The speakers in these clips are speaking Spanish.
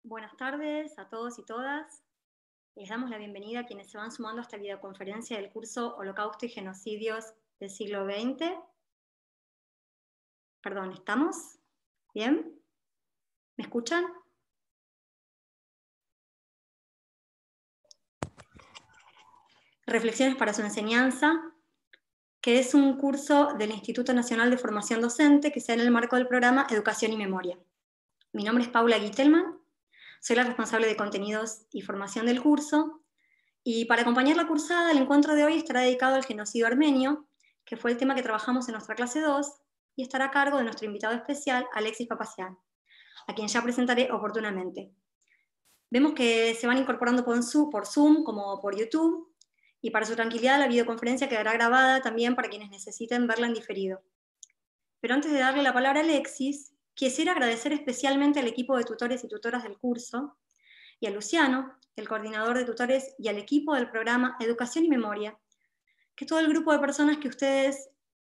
Buenas tardes a todos y todas. Les damos la bienvenida a quienes se van sumando a esta videoconferencia del curso Holocausto y Genocidios del siglo XX. Perdón, ¿estamos? ¿Bien? ¿Me escuchan? Reflexiones para su enseñanza, que es un curso del Instituto Nacional de Formación Docente que se da en el marco del programa Educación y Memoria. Mi nombre es Paula Gittelman, soy la responsable de contenidos y formación del curso, y para acompañar la cursada, el encuentro de hoy estará dedicado al genocidio armenio, que fue el tema que trabajamos en nuestra clase 2, y estará a cargo de nuestro invitado especial, Alexis Papazian, a quien ya presentaré oportunamente. Vemos que se van incorporando por Zoom como por YouTube, y para su tranquilidad la videoconferencia quedará grabada también para quienes necesiten verla en diferido. Pero antes de darle la palabra a Alexis, quisiera agradecer especialmente al equipo de tutores y tutoras del curso, y a Luciano, el coordinador de tutores, y al equipo del programa Educación y Memoria, que es todo el grupo de personas que ustedes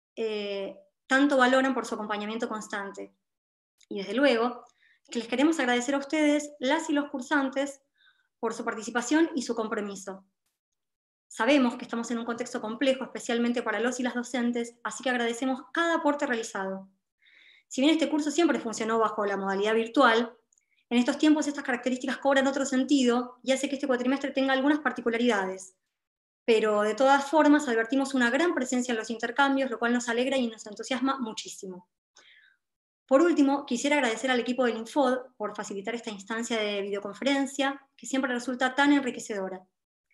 tanto valoran por su acompañamiento constante. Y desde luego, que les queremos agradecer a ustedes, las y los cursantes, por su participación y su compromiso. Sabemos que estamos en un contexto complejo, especialmente para los y las docentes, así que agradecemos cada aporte realizado. Si bien este curso siempre funcionó bajo la modalidad virtual, en estos tiempos estas características cobran otro sentido y hace que este cuatrimestre tenga algunas particularidades. Pero de todas formas advertimos una gran presencia en los intercambios, lo cual nos alegra y nos entusiasma muchísimo. Por último, quisiera agradecer al equipo del Infod por facilitar esta instancia de videoconferencia, que siempre resulta tan enriquecedora.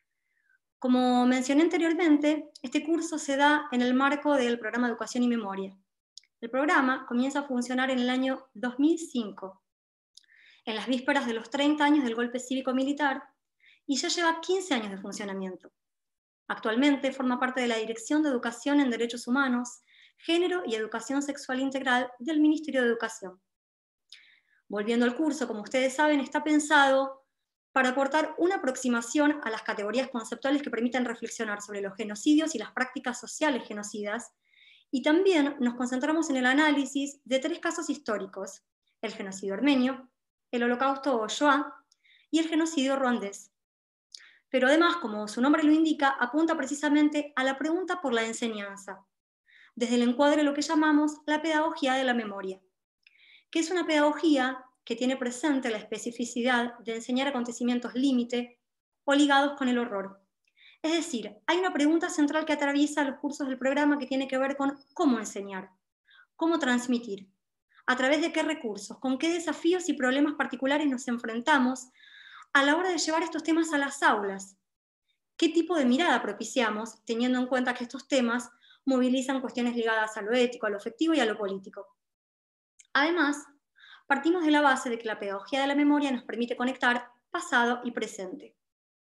Como mencioné anteriormente, este curso se da en el marco del programa Educación y Memoria. El programa comienza a funcionar en el año 2005, en las vísperas de los 30 años del golpe cívico-militar, y ya lleva 15 años de funcionamiento. Actualmente forma parte de la Dirección de Educación en Derechos Humanos, Género y Educación Sexual Integral del Ministerio de Educación. Volviendo al curso, como ustedes saben, está pensado para aportar una aproximación a las categorías conceptuales que permitan reflexionar sobre los genocidios y las prácticas sociales genocidas, y también nos concentramos en el análisis de 3 casos históricos: el genocidio armenio, el holocausto o Shoah y el genocidio ruandés. Pero además, como su nombre lo indica, apunta precisamente a la pregunta por la enseñanza, desde el encuadre de lo que llamamos la pedagogía de la memoria, que es una pedagogía que tiene presente la especificidad de enseñar acontecimientos límite o ligados con el horror. Es decir, hay una pregunta central que atraviesa los cursos del programa que tiene que ver con cómo enseñar, cómo transmitir, a través de qué recursos, con qué desafíos y problemas particulares nos enfrentamos a la hora de llevar estos temas a las aulas. ¿Qué tipo de mirada propiciamos, teniendo en cuenta que estos temas movilizan cuestiones ligadas a lo ético, a lo afectivo y a lo político? Además, partimos de la base de que la pedagogía de la memoria nos permite conectar pasado y presente.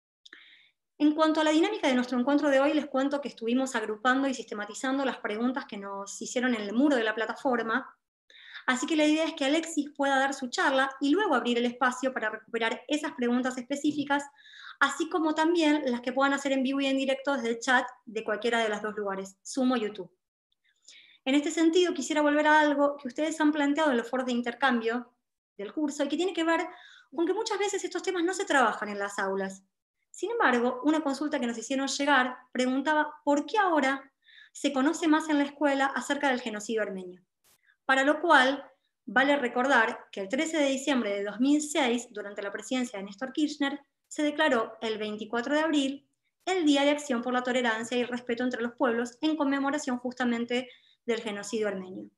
En cuanto a la dinámica de nuestro encuentro de hoy, les cuento que estuvimos agrupando y sistematizando las preguntas que nos hicieron en el muro de la plataforma, así que la idea es que Alexis pueda dar su charla y luego abrir el espacio para recuperar esas preguntas específicas, así como también las que puedan hacer en vivo y en directo desde el chat de cualquiera de los 2 lugares, Zoom o YouTube. En este sentido, quisiera volver a algo que ustedes han planteado en los foros de intercambio del curso y que tiene que ver con que muchas veces estos temas no se trabajan en las aulas. Sin embargo, una consulta que nos hicieron llegar preguntaba por qué ahora se conoce más en la escuela acerca del genocidio armenio. Para lo cual, vale recordar que el 13 de diciembre de 2006, durante la presidencia de Néstor Kirchner, se declaró el 24 de abril el Día de Acción por la Tolerancia y el Respeto entre los Pueblos, en conmemoración justamente del genocidio armenio.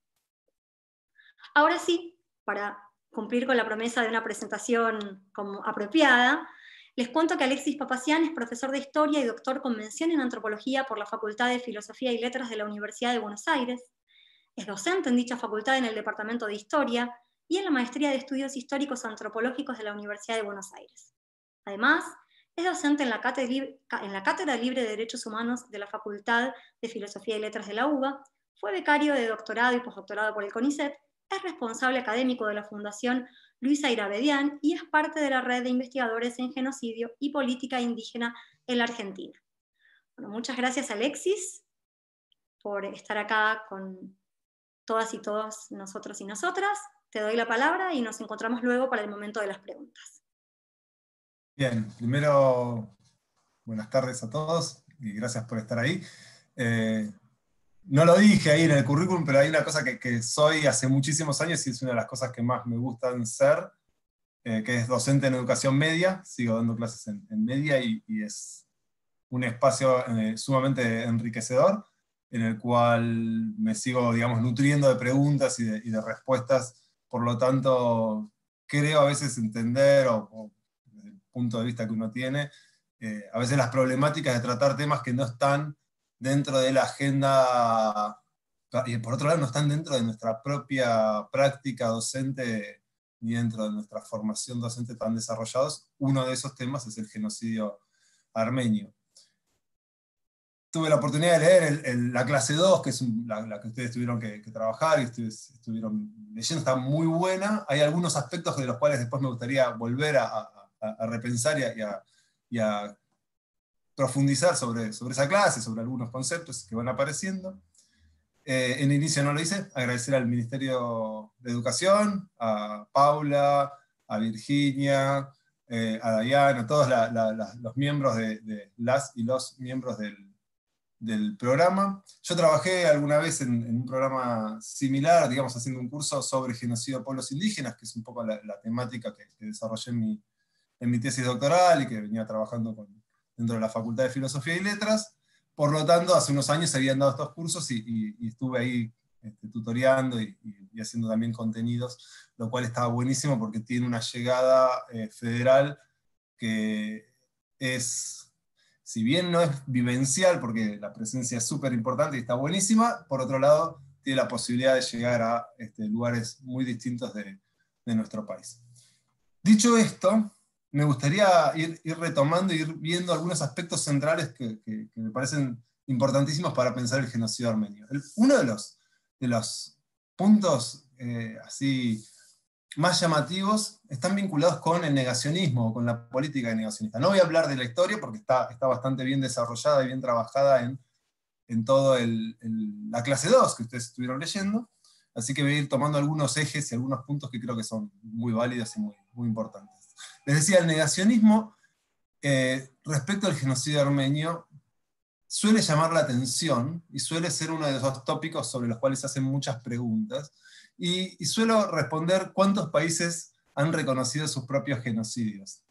Ahora sí, para cumplir con la promesa de una presentación como apropiada, les cuento que Alexis Papazian es profesor de Historia y doctor con mención en Antropología por la Facultad de Filosofía y Letras de la Universidad de Buenos Aires. Es docente en dicha facultad en el Departamento de Historia y en la Maestría de Estudios Históricos Antropológicos de la Universidad de Buenos Aires. Además, es docente en la Cátedra Libre de Derechos Humanos de la Facultad de Filosofía y Letras de la UBA, fue becario de doctorado y postdoctorado por el CONICET, es responsable académico de la Fundación Luisa Irabedian y es parte de la red de investigadores en genocidio y política indígena en la Argentina. Bueno, muchas gracias, Alexis, por estar acá con todas y todos nosotros y nosotras. Te doy la palabra y nos encontramos luego para el momento de las preguntas. Bien, primero, buenas tardes a todos y gracias por estar ahí. No lo dije ahí en el currículum, pero hay una cosa que soy hace muchísimos años y es una de las cosas que más me gustan ser, que es docente en educación media. Sigo dando clases en media y es un espacio sumamente enriquecedor, en el cual me sigo, digamos, nutriendo de preguntas y de respuestas. Por lo tanto, creo a veces entender, o desde el punto de vista que uno tiene, a veces las problemáticas de tratar temas que no están dentro de la agenda, y por otro lado no están dentro de nuestra propia práctica docente, ni dentro de nuestra formación docente tan desarrollados. Uno de esos temas es el genocidio armenio. Tuve la oportunidad de leer la clase 2, que es la que ustedes tuvieron que trabajar y ustedes estuvieron leyendo, está muy buena. Hay algunos aspectos de los cuales después me gustaría volver a repensar y a profundizar sobre esa clase, sobre algunos conceptos que van apareciendo. En inicio no lo hice, agradecer al Ministerio de Educación, a Paula, a Virginia, a Dayana, a todos los miembros las y los miembros del programa. Yo trabajé alguna vez en un programa similar, digamos, haciendo un curso sobre genocidio de pueblos indígenas, que es un poco la temática que desarrollé en mi tesis doctoral y que venía trabajando dentro de la Facultad de Filosofía y Letras. Por lo tanto, hace unos años se habían dado estos cursos y estuve ahí tutoreando y haciendo también contenidos, lo cual estaba buenísimo porque tiene una llegada federal que es, si bien no es vivencial, porque la presencia es súper importante y está buenísima, por otro lado, tiene la posibilidad de llegar a lugares muy distintos de nuestro país. Dicho esto, me gustaría ir retomando, ir viendo algunos aspectos centrales que me parecen importantísimos para pensar el genocidio armenio. Uno de los puntos así más llamativos están vinculados con el negacionismo, con la política negacionista. No voy a hablar de la historia porque está bastante bien desarrollada y bien trabajada en toda la clase 2 que ustedes estuvieron leyendo, así que voy a ir tomando algunos ejes y algunos puntos que creo que son muy válidos y muy importantes. Les decía, el negacionismo respecto al genocidio armenio suele llamar la atención y suele ser uno de esos tópicos sobre los cuales se hacen muchas preguntas, y suelo responder cuántos países han reconocido sus propios genocidios.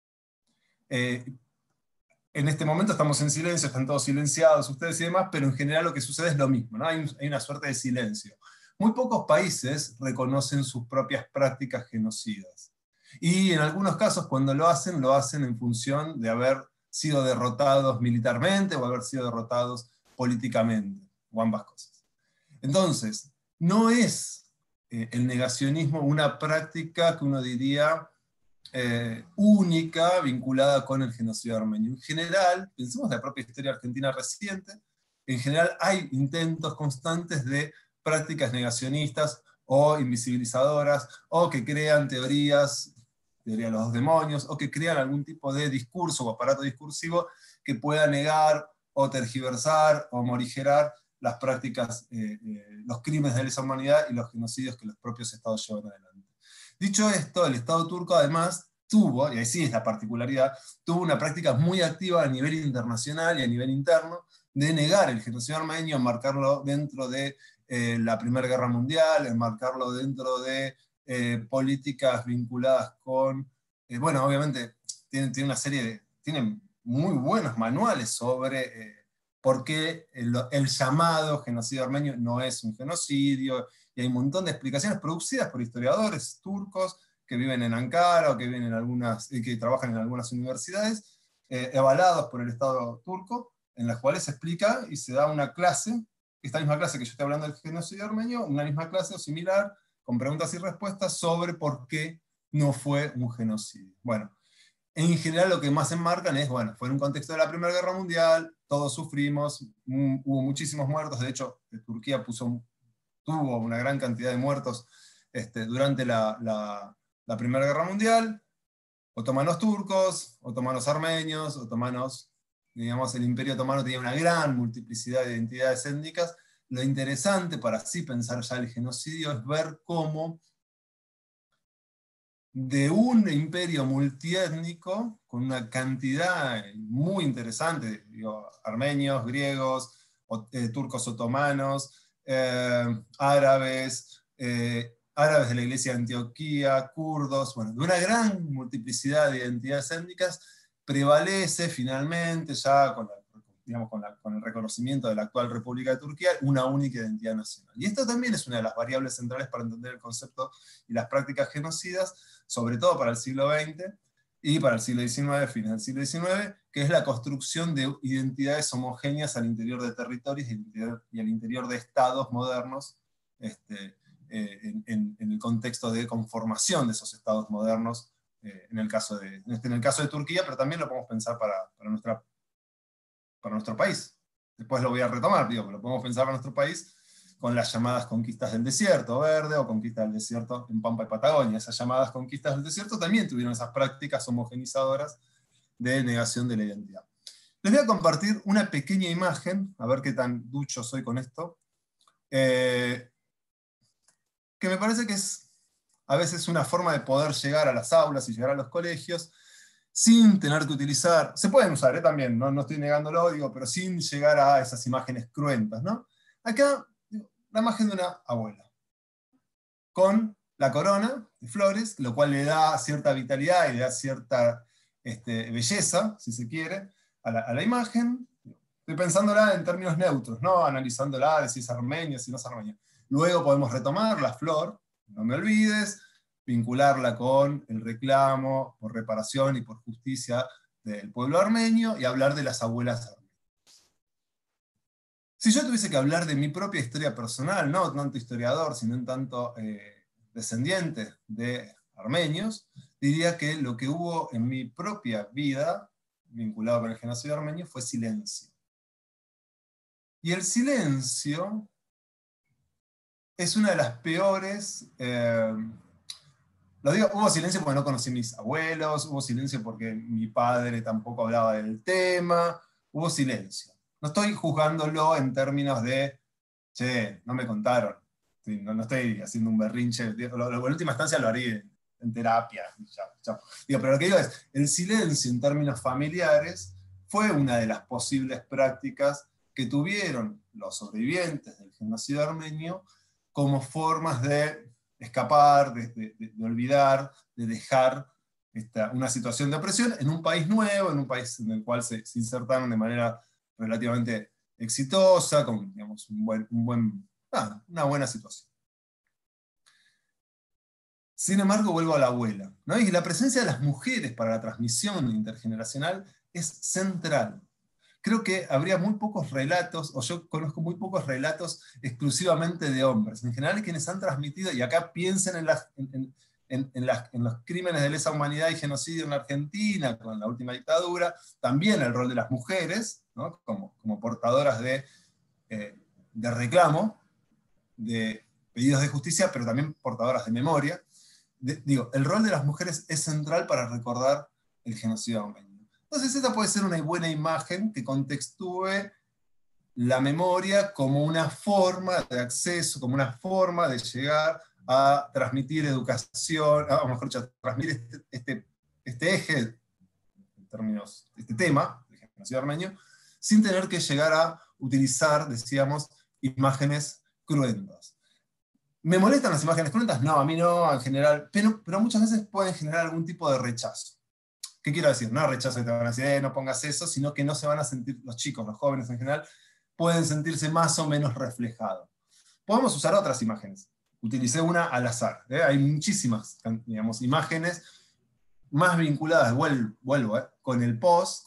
En este momento estamos en silencio, están todos silenciados ustedes y demás, pero en general lo que sucede es lo mismo, ¿no? Hay una suerte de silencio. Muy pocos países reconocen sus propias prácticas genocidas. Y en algunos casos, cuando lo hacen en función de haber sido derrotados militarmente o haber sido derrotados políticamente, o ambas cosas. Entonces, no es el negacionismo una práctica que uno diría única vinculada con el genocidio armenio. En general, pensemos en la propia historia argentina reciente, en general hay intentos constantes de prácticas negacionistas o invisibilizadoras, o que crean teorías, teoría de los dos demonios, o que crean algún tipo de discurso o aparato discursivo que pueda negar o tergiversar o morigerar las prácticas, los crímenes de lesa humanidad y los genocidios que los propios estados llevan adelante. Dicho esto, el Estado turco además tuvo, y ahí sí es la particularidad, tuvo una práctica muy activa a nivel internacional y a nivel interno de negar el genocidio armenio, enmarcarlo dentro de la Primera Guerra Mundial, enmarcarlo dentro de políticas vinculadas con, bueno, obviamente tiene una serie de, tienen muy buenos manuales sobre por qué el llamado genocidio armenio no es un genocidio, y hay un montón de explicaciones producidas por historiadores turcos que viven en Ankara o que viven que trabajan en algunas universidades, avalados por el Estado turco, en las cuales se explica y se da una clase, esta misma clase que yo estoy hablando del genocidio armenio, una misma clase o similar, con preguntas y respuestas sobre por qué no fue un genocidio. Bueno, en general lo que más enmarcan es, bueno, fue en un contexto de la Primera Guerra Mundial, todos sufrimos, hubo muchísimos muertos, de hecho, Turquía tuvo una gran cantidad de muertos durante la Primera Guerra Mundial, otomanos turcos, otomanos armenios, otomanos, digamos, el Imperio Otomano tenía una gran multiplicidad de identidades étnicas. Lo interesante para así pensar ya el genocidio es ver cómo de un imperio multiétnico con una cantidad muy interesante, digo, armenios, griegos, turcos otomanos, árabes de la iglesia de Antioquía, kurdos, bueno, de una gran multiplicidad de identidades étnicas, prevalece finalmente, ya con, digamos, con el reconocimiento de la actual República de Turquía, una única identidad nacional. Y esto también es una de las variables centrales para entender el concepto y las prácticas genocidas, sobre todo para el siglo XX y para el siglo XIX, fines del siglo XIX, que es la construcción de identidades homogéneas al interior de territorios y al interior de estados modernos, en el contexto de conformación de esos estados modernos, en el caso de Turquía, pero también lo podemos pensar para nuestro país. Después lo voy a retomar, digo, pero lo podemos pensar para nuestro país con las llamadas conquistas del desierto verde o conquistas del desierto en Pampa y Patagonia. Esas llamadas conquistas del desierto también tuvieron esas prácticas homogenizadoras de negación de la identidad. Les voy a compartir una pequeña imagen, a ver qué tan ducho soy con esto, que me parece que es a veces una forma de poder llegar a las aulas y llegar a los colegios sin tener que utilizar, se pueden usar también, no estoy negándolo, digo, pero sin llegar a esas imágenes cruentas, ¿no? Acá, la imagen de una abuela, con la corona de flores, lo cual le da cierta vitalidad y le da cierta belleza, si se quiere, a la imagen. Estoy pensándola en términos neutros, ¿no? Analizándola de si es armenia, si no es armenia. Luego podemos retomar la flor, no me olvides, vincularla con el reclamo por reparación y por justicia del pueblo armenio y hablar de las abuelas armenias. Si yo tuviese que hablar de mi propia historia personal, no tanto historiador, sino en tanto descendiente de armenios, diría que lo que hubo en mi propia vida, vinculado con el genocidio armenio, fue silencio. Y el silencio es una de las peores... lo digo, hubo silencio porque no conocí a mis abuelos, hubo silencio porque mi padre tampoco hablaba del tema, hubo silencio. No estoy juzgándolo en términos de, che, no me contaron, no estoy haciendo un berrinche, en última instancia lo haría en terapia. Digo, pero lo que digo es, el silencio en términos familiares fue una de las posibles prácticas que tuvieron los sobrevivientes del genocidio armenio como formas de escapar, de olvidar, de dejar una situación de opresión en un país nuevo, en un país en el cual se insertaron de manera relativamente exitosa, con, digamos, una buena situación. Sin embargo, vuelvo a la abuela, ¿no? Y la presencia de las mujeres para la transmisión intergeneracional es central. Creo que habría muy pocos relatos, o yo conozco muy pocos relatos exclusivamente de hombres. En general, quienes han transmitido, y acá piensen en los crímenes de lesa humanidad y genocidio en la Argentina, con la última dictadura, también el rol de las mujeres, ¿no? como portadoras de reclamo, de pedidos de justicia, pero también portadoras de memoria. Digo, el rol de las mujeres es central para recordar el genocidio armenio. Entonces esta puede ser una buena imagen que contextúe la memoria como una forma de acceso, como una forma de llegar a transmitir educación, o mejor dicho, a transmitir este eje, en términos, este tema, el genocidio armenio, sin tener que llegar a utilizar, decíamos, imágenes cruentas. ¿Me molestan las imágenes cruentas? No, a mí no, en general, pero muchas veces pueden generar algún tipo de rechazo. ¿Qué quiero decir? No rechazo que te van a decir, no pongas eso, sino que no se van a sentir, los chicos, los jóvenes en general, pueden sentirse más o menos reflejados. Podemos usar otras imágenes. Utilicé una al azar. Hay muchísimas, digamos, imágenes más vinculadas, vuelvo, con el post,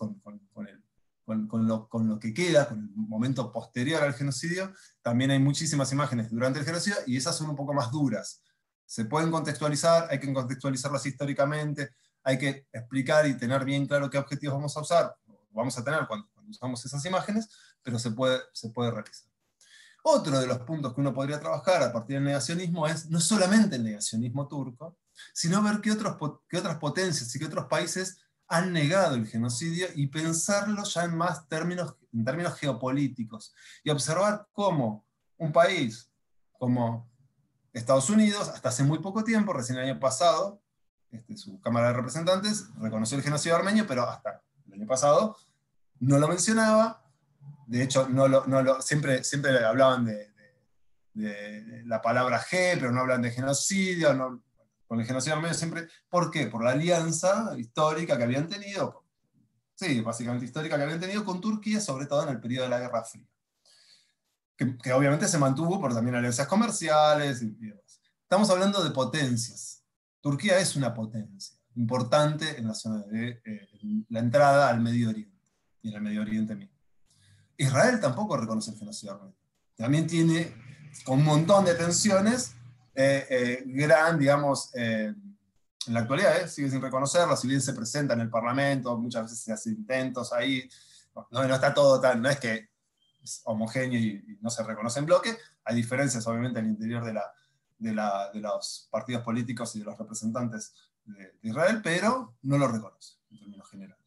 con lo que queda, con el momento posterior al genocidio. También hay muchísimas imágenes durante el genocidio, y esas son un poco más duras. Se pueden contextualizar, hay que contextualizarlas históricamente, hay que explicar y tener bien claro qué objetivos vamos a usar, vamos a tener cuando usamos esas imágenes, pero se puede realizar. Otro de los puntos que uno podría trabajar a partir del negacionismo es no solamente el negacionismo turco, sino ver qué otras potencias y qué otros países han negado el genocidio y pensarlo ya en términos geopolíticos, y observar cómo un país como Estados Unidos, hasta hace muy poco tiempo, recién el año pasado, su Cámara de Representantes reconoció el genocidio armenio, pero hasta el año pasado no lo mencionaba. De hecho, siempre hablaban de la palabra G, pero no hablan de genocidio, con el genocidio armenio siempre. ¿Por qué? Por la alianza histórica que habían tenido, sí, básicamente histórica que habían tenido con Turquía, sobre todo en el periodo de la Guerra Fría. Que obviamente se mantuvo por también alianzas comerciales y demás. Estamos hablando de potencias. Turquía es una potencia importante en la zona de la entrada al Medio Oriente, y en el Medio Oriente mismo. Israel tampoco reconoce el genocidio armenio. También tiene, con un montón de tensiones, digamos, en la actualidad, sigue sin reconocerlo, si bien se presenta en el Parlamento, muchas veces se hacen intentos ahí, no está todo tan, no es que es homogéneo y no se reconoce en bloque, hay diferencias obviamente al interior de los partidos políticos y de los representantes de Israel, pero no lo reconoce en términos generales.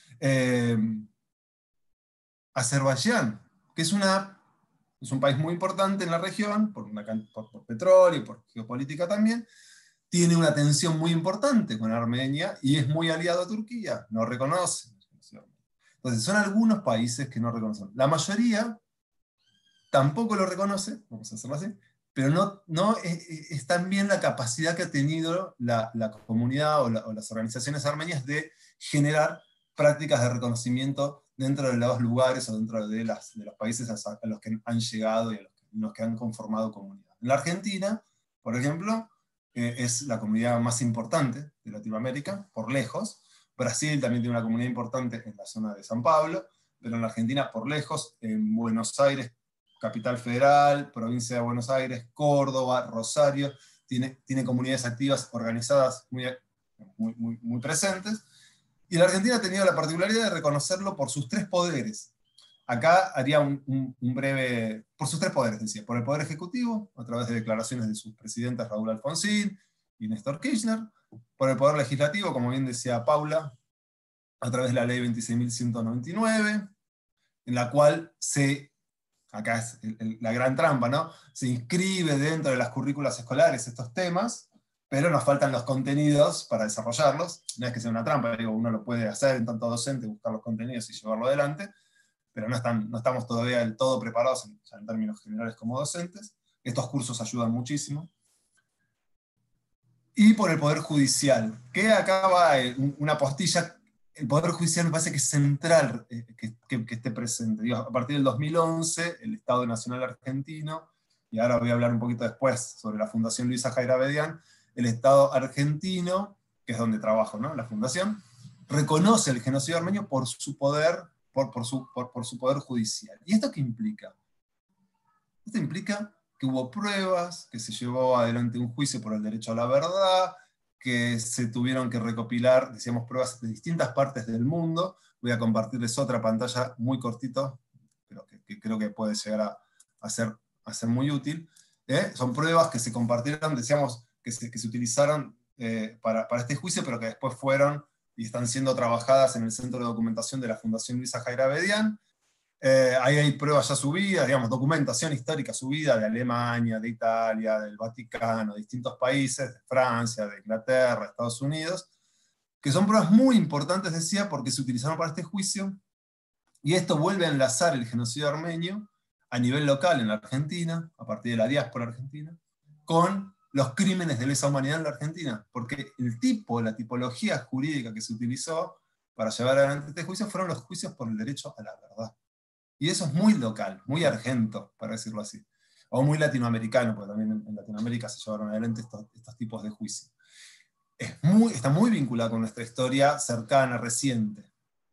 Azerbaiyán, que es un país muy importante en la región, por petróleo y por geopolítica también, tiene una tensión muy importante con Armenia y es muy aliado a Turquía, no reconoce. Entonces son algunos países que no reconocen. La mayoría tampoco lo reconoce, vamos a hacerlo así, pero no es también la capacidad que ha tenido la comunidad o las organizaciones armenias de generar prácticas de reconocimiento dentro de los lugares o dentro de los países a los que han llegado y a los que han conformado comunidad. En la Argentina, por ejemplo, es la comunidad más importante de Latinoamérica, por lejos. Brasil también tiene una comunidad importante en la zona de San Pablo, pero en la Argentina, por lejos, en Buenos Aires, Capital Federal, Provincia de Buenos Aires, Córdoba, Rosario, tiene comunidades activas organizadas muy presentes. Y la Argentina ha tenido la particularidad de reconocerlo por sus tres poderes. Acá haría un breve, por sus tres poderes, decía, por el Poder Ejecutivo, a través de declaraciones de sus presidentes Raúl Alfonsín y Néstor Kirchner, por el Poder Legislativo, como bien decía Paula, a través de la Ley 26.199, en la cual acá es la gran trampa, ¿no? Se inscribe dentro de las currículas escolares estos temas, pero nos faltan los contenidos para desarrollarlos. No es que sea una trampa, digo, uno lo puede hacer en tanto docente, buscar los contenidos y llevarlo adelante, pero no estamos todavía del todo preparados en términos generales como docentes. Estos cursos ayudan muchísimo. Y por el Poder Judicial, que acá va una postilla. El Poder Judicial me parece que es central que esté presente. Digo, a partir del 2011, el Estado Nacional Argentino, y ahora voy a hablar un poquito después sobre la Fundación Luisa Jaira Bedián, el Estado argentino, que es donde trabajo, ¿no? La fundación, reconoce el genocidio armenio por su poder, por su poder judicial. ¿Y esto qué implica? Esto implica que hubo pruebas, que se llevó adelante un juicio por el derecho a la verdad, que se tuvieron que recopilar, decíamos, pruebas de distintas partes del mundo. Voy a compartirles otra pantalla muy cortito, pero que creo que puede llegar a ser muy útil. Son pruebas que se compartieron, decíamos, que se utilizaron para este juicio, pero que después fueron y están siendo trabajadas en el Centro de Documentación de la Fundación Luisa Jaira Bedián. Ahí hay pruebas ya subidas, digamos, documentación histórica subida de Alemania, de Italia, del Vaticano, de distintos países, de Francia, de Inglaterra, Estados Unidos, que son pruebas muy importantes, decía, porque se utilizaron para este juicio, y esto vuelve a enlazar el genocidio armenio a nivel local en la Argentina, a partir de la diáspora argentina, con los crímenes de lesa humanidad en la Argentina, porque la tipología jurídica que se utilizó para llevar adelante este juicio fueron los juicios por el derecho a la verdad. Y eso es muy local, muy argento, para decirlo así. O muy latinoamericano, porque también en Latinoamérica se llevaron adelante estos tipos de juicios. Está muy vinculado con nuestra historia cercana, reciente.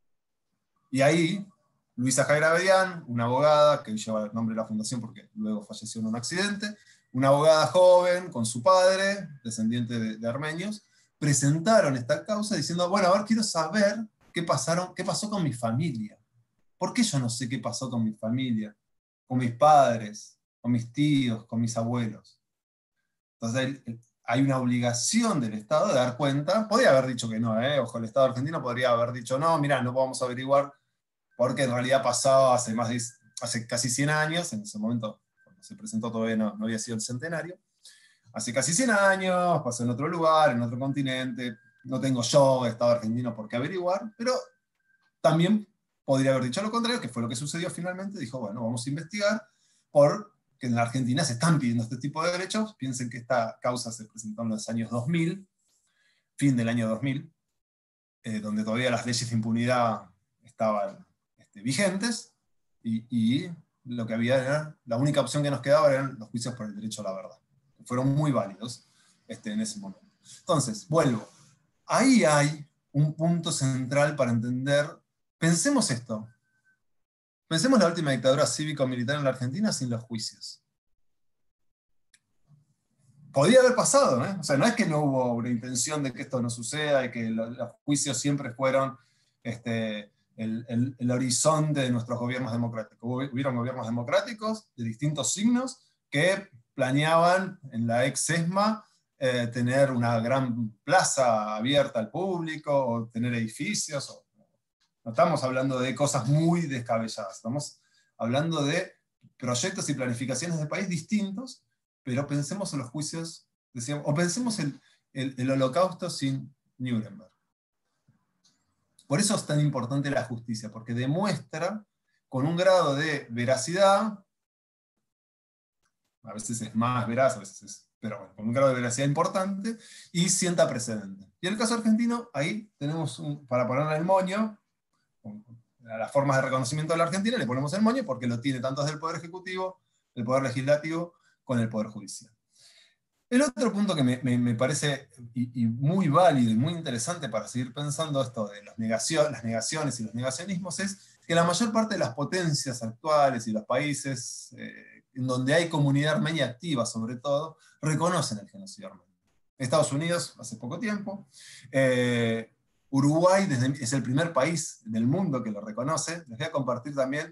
Y ahí, Luisa Jaira Bedián, una abogada, que lleva el nombre de la fundación porque luego falleció en un accidente, una abogada joven con su padre, descendiente de armenios, presentaron esta causa diciendo, bueno, a ver, quiero saber qué pasó con mi familia. ¿Por qué yo no sé qué pasó con mi familia, con mis padres, con mis tíos, con mis abuelos? Entonces hay una obligación del Estado de dar cuenta. Podría haber dicho que no, ojo, el Estado argentino podría haber dicho, no, mirá, no podemos averiguar, porque en realidad pasaba hace casi 100 años, en ese momento, cuando se presentó todavía no había sido el centenario, hace casi 100 años, pasó en otro lugar, en otro continente, no tengo yo, Estado argentino, por qué averiguar, pero también podría haber dicho lo contrario, que fue lo que sucedió finalmente. Dijo, bueno, vamos a investigar porque en la Argentina se están pidiendo este tipo de derechos. Piensen que esta causa se presentó en los años 2000, fin del año 2000, donde todavía las leyes de impunidad estaban vigentes, y lo que había era, la única opción que nos quedaba eran los juicios por el derecho a la verdad. Fueron muy válidos en ese momento. Entonces, vuelvo. Ahí hay un punto central para entender. Pensemos esto. Pensemos la última dictadura cívico-militar en la Argentina sin los juicios. Podía haber pasado, ¿eh? O sea, no es que no hubo una intención de que esto no suceda y que los juicios siempre fueron el horizonte de nuestros gobiernos democráticos. Hubieron gobiernos democráticos de distintos signos que planeaban en la ex ESMA tener una gran plaza abierta al público, o tener edificios. No estamos hablando de cosas muy descabelladas, estamos hablando de proyectos y planificaciones de país distintos, pero pensemos en los juicios, decíamos, o pensemos en el Holocausto sin Nuremberg. Por eso es tan importante la justicia, porque demuestra con un grado de veracidad, a veces es más veraz, a veces es, pero bueno, con un grado de veracidad importante, y sienta precedente. Y en el caso argentino, ahí tenemos, para ponerle el moño, a las formas de reconocimiento de la Argentina le ponemos el moño porque lo tiene tanto desde el Poder Ejecutivo, el Poder Legislativo, con el Poder Judicial. El otro punto que me parece y muy válido y muy interesante para seguir pensando esto de las negaciones y los negacionismos es que la mayor parte de las potencias actuales y los países en donde hay comunidad armenia activa, sobre todo, reconocen el genocidio armenio. Estados Unidos, hace poco tiempo, Uruguay es el primer país del mundo que lo reconoce. Les voy a compartir también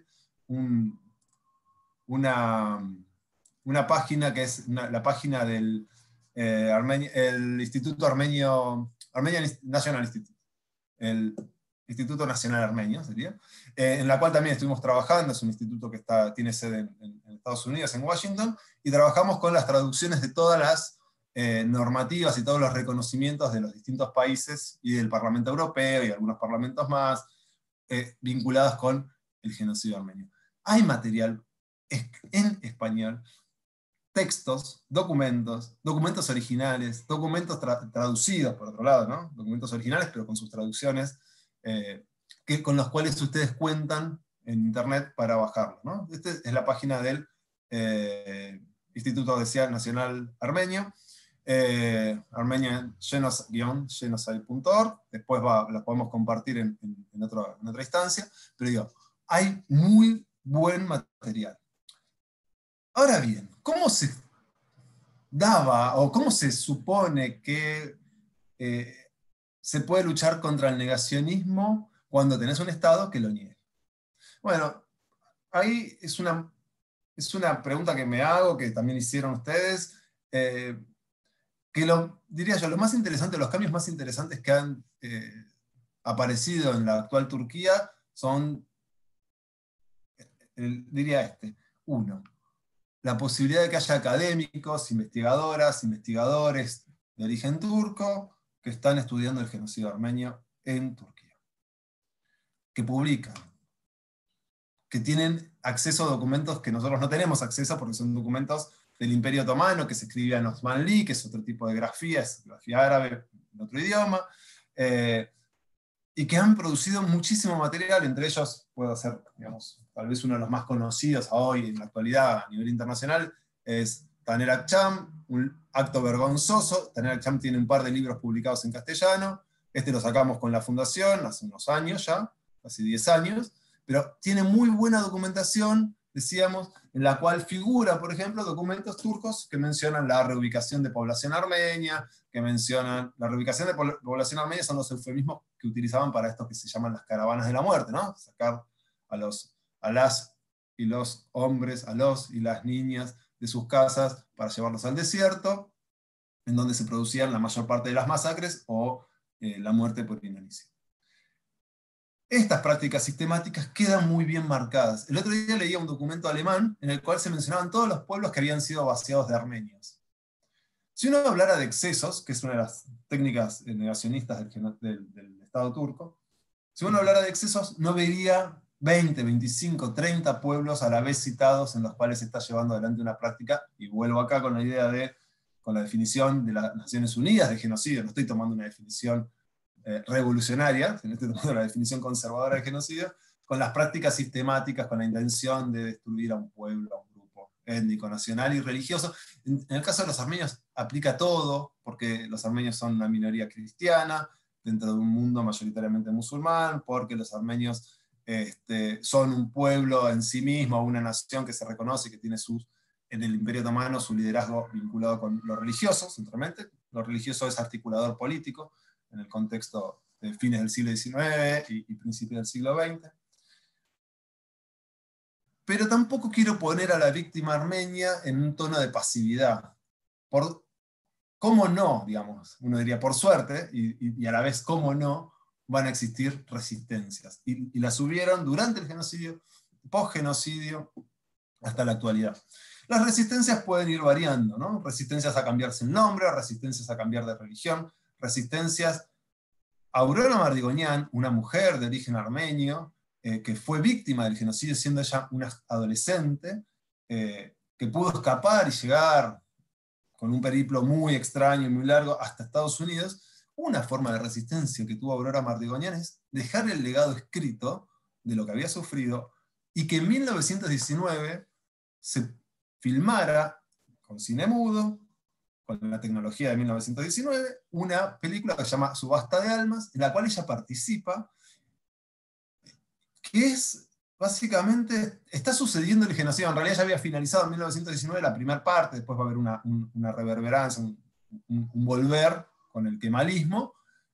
una página que es la página del el Instituto Armenio, Armenian National Institute, el Instituto Nacional Armenio sería, en la cual también estuvimos trabajando. Es un instituto que tiene sede en Estados Unidos, en Washington, y trabajamos con las traducciones de todas las normativas y todos los reconocimientos de los distintos países y del Parlamento Europeo y algunos parlamentos más vinculados con el genocidio armenio. Hay material en español, textos, documentos originales, documentos traducidos, por otro lado, ¿no? Documentos originales, pero con sus traducciones, con los cuales ustedes cuentan en internet para bajarlo, ¿no? Esta es la página del Instituto Nacional Armenio, armenia-genocide.org. Después la podemos compartir en otra instancia, pero digo, hay muy buen material. Ahora bien, ¿cómo se daba o cómo se supone que se puede luchar contra el negacionismo cuando tenés un Estado que lo niegue? Bueno, ahí es una pregunta que me hago, que también hicieron ustedes, que diría yo, lo más interesante, los cambios más interesantes que han aparecido en la actual Turquía son, diría uno, la posibilidad de que haya académicos, investigadoras, investigadores de origen turco que están estudiando el genocidio armenio en Turquía, que publican, que tienen acceso a documentos que nosotros no tenemos acceso porque son documentos del Imperio Otomano, que se escribía en Osmanli, que es otro tipo de grafía, es grafía árabe en otro idioma, y que han producido muchísimo material. Entre ellos puedo ser, digamos, tal vez uno de los más conocidos hoy en la actualidad a nivel internacional, es Taner Akçam, Un acto vergonzoso. Taner Akçam tiene un par de libros publicados en castellano. Lo sacamos con la fundación hace unos años ya, casi 10 años, pero tiene muy buena documentación, decíamos, en la cual figura, por ejemplo, documentos turcos que mencionan la reubicación de población armenia, que mencionan, la reubicación de población armenia son los eufemismos que utilizaban para esto que se llaman las caravanas de la muerte, ¿no? Sacar a las y los hombres, a los y las niñas de sus casas para llevarlos al desierto, en donde se producían la mayor parte de las masacres o la muerte por inanición. Estas prácticas sistemáticas quedan muy bien marcadas. El otro día leía un documento alemán en el cual se mencionaban todos los pueblos que habían sido vaciados de armenios. Si uno hablara de excesos, que es una de las técnicas negacionistas del Estado turco, si uno hablara de excesos, no vería 20, 25, 30 pueblos a la vez citados en los cuales se está llevando adelante una práctica, y vuelvo acá con la idea con la definición de las Naciones Unidas de genocidio. No estoy tomando una definición revolucionaria, sino estoy tomando la definición conservadora de genocidio, con las prácticas sistemáticas, con la intención de destruir a un pueblo, a un grupo étnico, nacional y religioso. En el caso de los armenios aplica todo, porque los armenios son una minoría cristiana, dentro de un mundo mayoritariamente musulmán, porque los armenios son un pueblo en sí mismo, una nación que se reconoce, que tiene en el Imperio Otomano su liderazgo vinculado con lo religioso, centralmente. Lo religioso es articulador político, en el contexto de fines del siglo XIX y principios del siglo XX. Pero tampoco quiero poner a la víctima armenia en un tono de pasividad. ¿Cómo no? Digamos, uno diría por suerte, y a la vez cómo no, van a existir resistencias. Y las hubieron durante el genocidio, post-genocidio, hasta la actualidad. Las resistencias pueden ir variando, ¿no? Resistencias a cambiarse el nombre, resistencias a cambiar de religión, resistencias. Aurora Mardigonian, una mujer de origen armenio, que fue víctima del genocidio siendo ella una adolescente, que pudo escapar y llegar con un periplo muy extraño y muy largo hasta Estados Unidos. Una forma de resistencia que tuvo Aurora Mardigonian es dejar el legado escrito de lo que había sufrido, y que en 1919 se filmara con cine mudo, con la tecnología de 1919, una película que se llama Subasta de Almas, en la cual ella participa, que es básicamente, está sucediendo el genocidio. En realidad ya había finalizado en 1919 la primera parte, después va a haber una reverberancia, un volver con el kemalismo.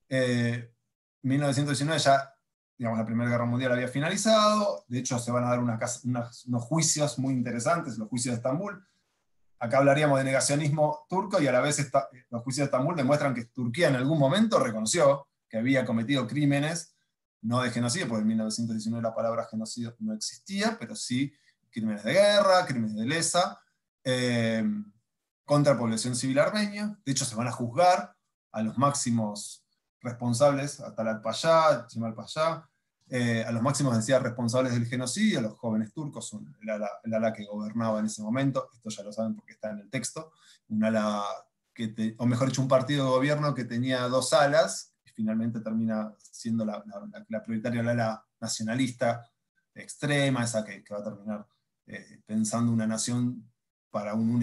1919 ya, digamos, la Primera Guerra Mundial había finalizado. De hecho se van a dar unos juicios muy interesantes, los juicios de Estambul. Acá hablaríamos de negacionismo turco, y a la vez los juicios de Estambul demuestran que Turquía en algún momento reconoció que había cometido crímenes, no de genocidio, porque en 1919 la palabra genocidio no existía, pero sí crímenes de guerra, crímenes de lesa, contra la población civil armenia. De hecho se van a juzgar a los máximos responsables, a Talat Pasha, Cemal Pasha, a los máximos, decía, responsables del genocidio, los jóvenes turcos, son el ala que gobernaba en ese momento. Esto ya lo saben porque está en el texto, un ala o mejor dicho, un partido de gobierno que tenía dos alas, y finalmente termina siendo la prioritaria, la ala nacionalista extrema, esa que va a terminar pensando una nación para una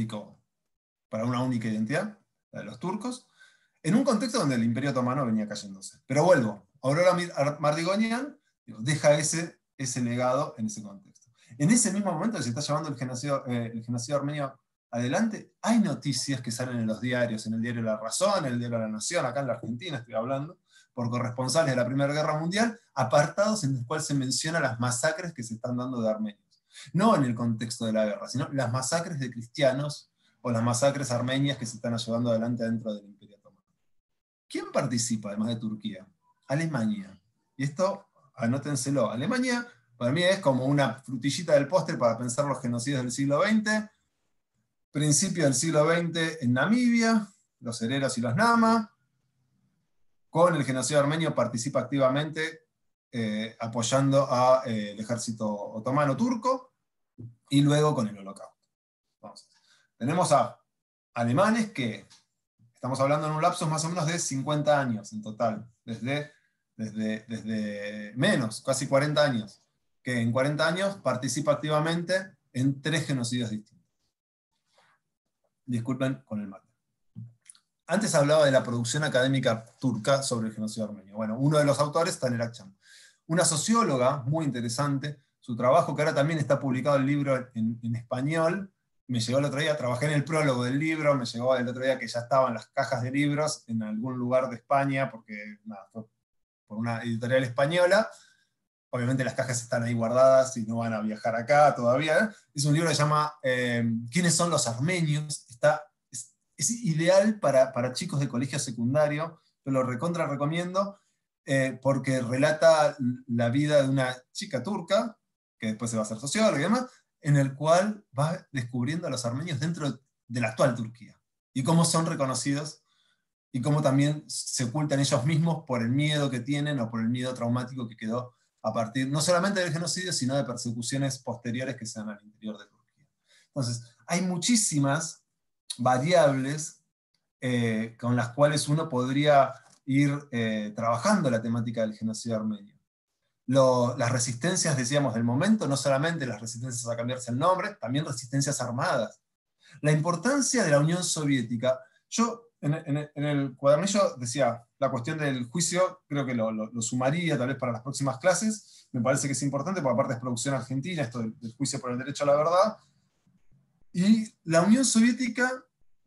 única identidad, la de los turcos, en un contexto donde el Imperio Otomano venía cayéndose. Pero vuelvo, Aurora Mardigonian deja ese legado en ese contexto. En ese mismo momento que se está llevando el genocidio armenio adelante, hay noticias que salen en los diarios, en el diario La Razón, en el diario La Nación, acá en la Argentina estoy hablando, por corresponsales de la Primera Guerra Mundial, apartados en los cuales se menciona las masacres que se están dando de armenios. No en el contexto de la guerra, sino las masacres de cristianos o las masacres armenias que se están llevando adelante dentro del Imperio Otomano. ¿Quién participa además de Turquía? Alemania. Y esto, anótenselo, Alemania para mí es como una frutillita del postre para pensar los genocidios del siglo XX. Principio del siglo XX en Namibia, los hereros y los nama. Con el genocidio armenio participa activamente apoyando al ejército otomano turco, y luego con el Holocausto. Entonces, tenemos a alemanes que estamos hablando en un lapso más o menos de 50 años en total, desde menos, casi 40 años, que en 40 años participa activamente en 3 genocidios distintos. Disculpen con el mate. Antes hablaba de la producción académica turca sobre el genocidio armenio. Bueno, uno de los autores es Taner Akçam, una socióloga muy interesante. Su trabajo, que ahora también está publicado el libro en español, me llegó el otro día, trabajé en el prólogo del libro, me llegó el otro día que ya estaban las cajas de libros en algún lugar de España, porque fue por una editorial española. Obviamente las cajas están ahí guardadas y no van a viajar acá todavía. Es un libro que se llama ¿Quiénes son los armenios? Es ideal para chicos de colegio secundario, yo lo recontra recomiendo, porque relata la vida de una chica turca, que después se va a hacer socióloga y demás, en el cual va descubriendo a los armenios dentro de la actual Turquía. y cómo son reconocidos, y cómo también se ocultan ellos mismos por el miedo que tienen o por el miedo traumático que quedó a partir no solamente del genocidio, sino de persecuciones posteriores que se dan al interior de Turquía. Entonces, hay muchísimas variables con las cuales uno podría ir trabajando la temática del genocidio armenio. Las resistencias, decíamos, del momento, no solamente las resistencias a cambiarse el nombre, también resistencias armadas. La importancia de la Unión Soviética. Yo en el cuadernillo decía, la cuestión del juicio, creo que lo sumaría tal vez para las próximas clases, me parece que es importante, porque aparte es producción argentina, esto del juicio por el derecho a la verdad. Y la Unión Soviética,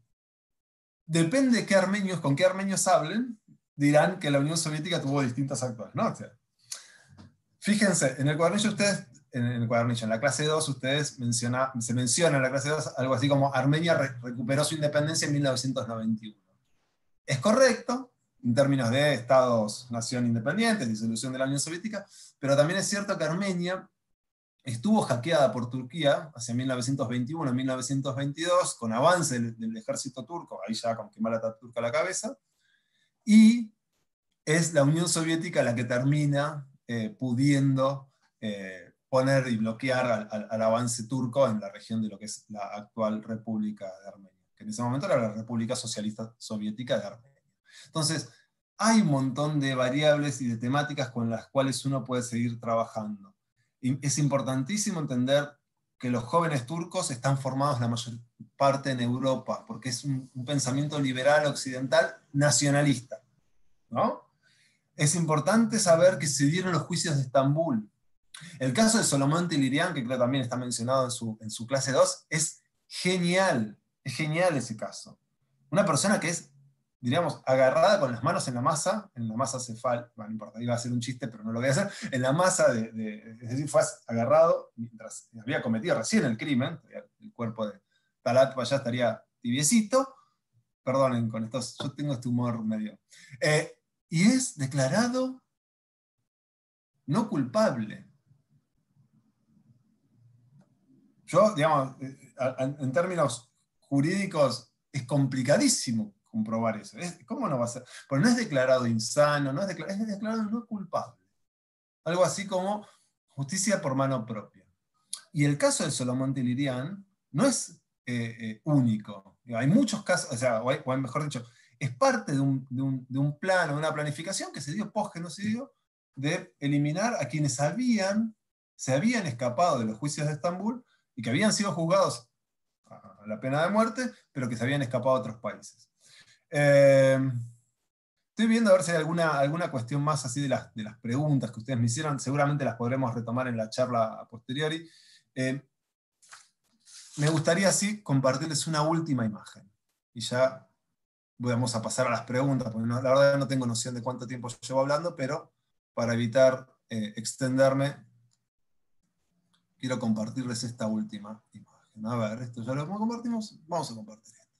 depende de con qué armenios hablen, dirán que la Unión Soviética tuvo distintas actuaciones, ¿no? O sea, fíjense, en el cuadernillo ustedes, en la clase 2, se menciona en la clase 2 algo así como Armenia recuperó su independencia en 1991. Es correcto, en términos de estados-nación independientes, disolución de la Unión Soviética, pero también es cierto que Armenia estuvo hackeada por Turquía hacia 1921-1922, con avance del ejército turco, ahí ya con Kemal Atatürk a la cabeza, y es la Unión Soviética la que termina pudiendo poner y bloquear al avance turco en la región de lo que es la actual República de Armenia, que en ese momento era la República Socialista Soviética de Armenia. Entonces, hay un montón de variables y de temáticas con las cuales uno puede seguir trabajando. Y es importantísimo entender que los jóvenes turcos están formados la mayor parte en Europa, porque es un pensamiento liberal occidental nacionalista, ¿no? Es importante saber que se dieron los juicios de Estambul. El caso de Solomon Tehlirian, que creo también está mencionado en su clase 2, es genial ese caso. Una persona que es, diríamos, agarrada con las manos en la masa cefal, bueno, no importa, iba a hacer un chiste, pero no lo voy a hacer, en la masa es decir, fue agarrado mientras había cometido recién el crimen, el cuerpo de Talat ya estaría tibiecito, perdonen con estos, yo tengo este humor medio... y es declarado no culpable. Yo, digamos, en términos jurídicos, es complicadísimo comprobar eso. ¿Cómo no va a ser? Porque no es declarado insano, es declarado no culpable. Algo así como justicia por mano propia. Y el caso de Solomon Tehlirian no es único. Hay muchos casos, o mejor dicho, es parte de un plan o de una planificación que se dio post-genocidio de eliminar a quienes se habían escapado de los juicios de Estambul y que habían sido juzgados a la pena de muerte, pero que se habían escapado a otros países. Estoy viendo a ver si hay alguna cuestión más así de las preguntas que ustedes me hicieron. Seguramente las podremos retomar en la charla a posteriori. Me gustaría así compartirles una última imagen. Y ya vamos a pasar a las preguntas, porque la verdad no tengo noción de cuánto tiempo llevo hablando, pero para evitar extenderme, quiero compartirles esta última imagen. A ver, esto ya lo compartimos, vamos a compartir esto.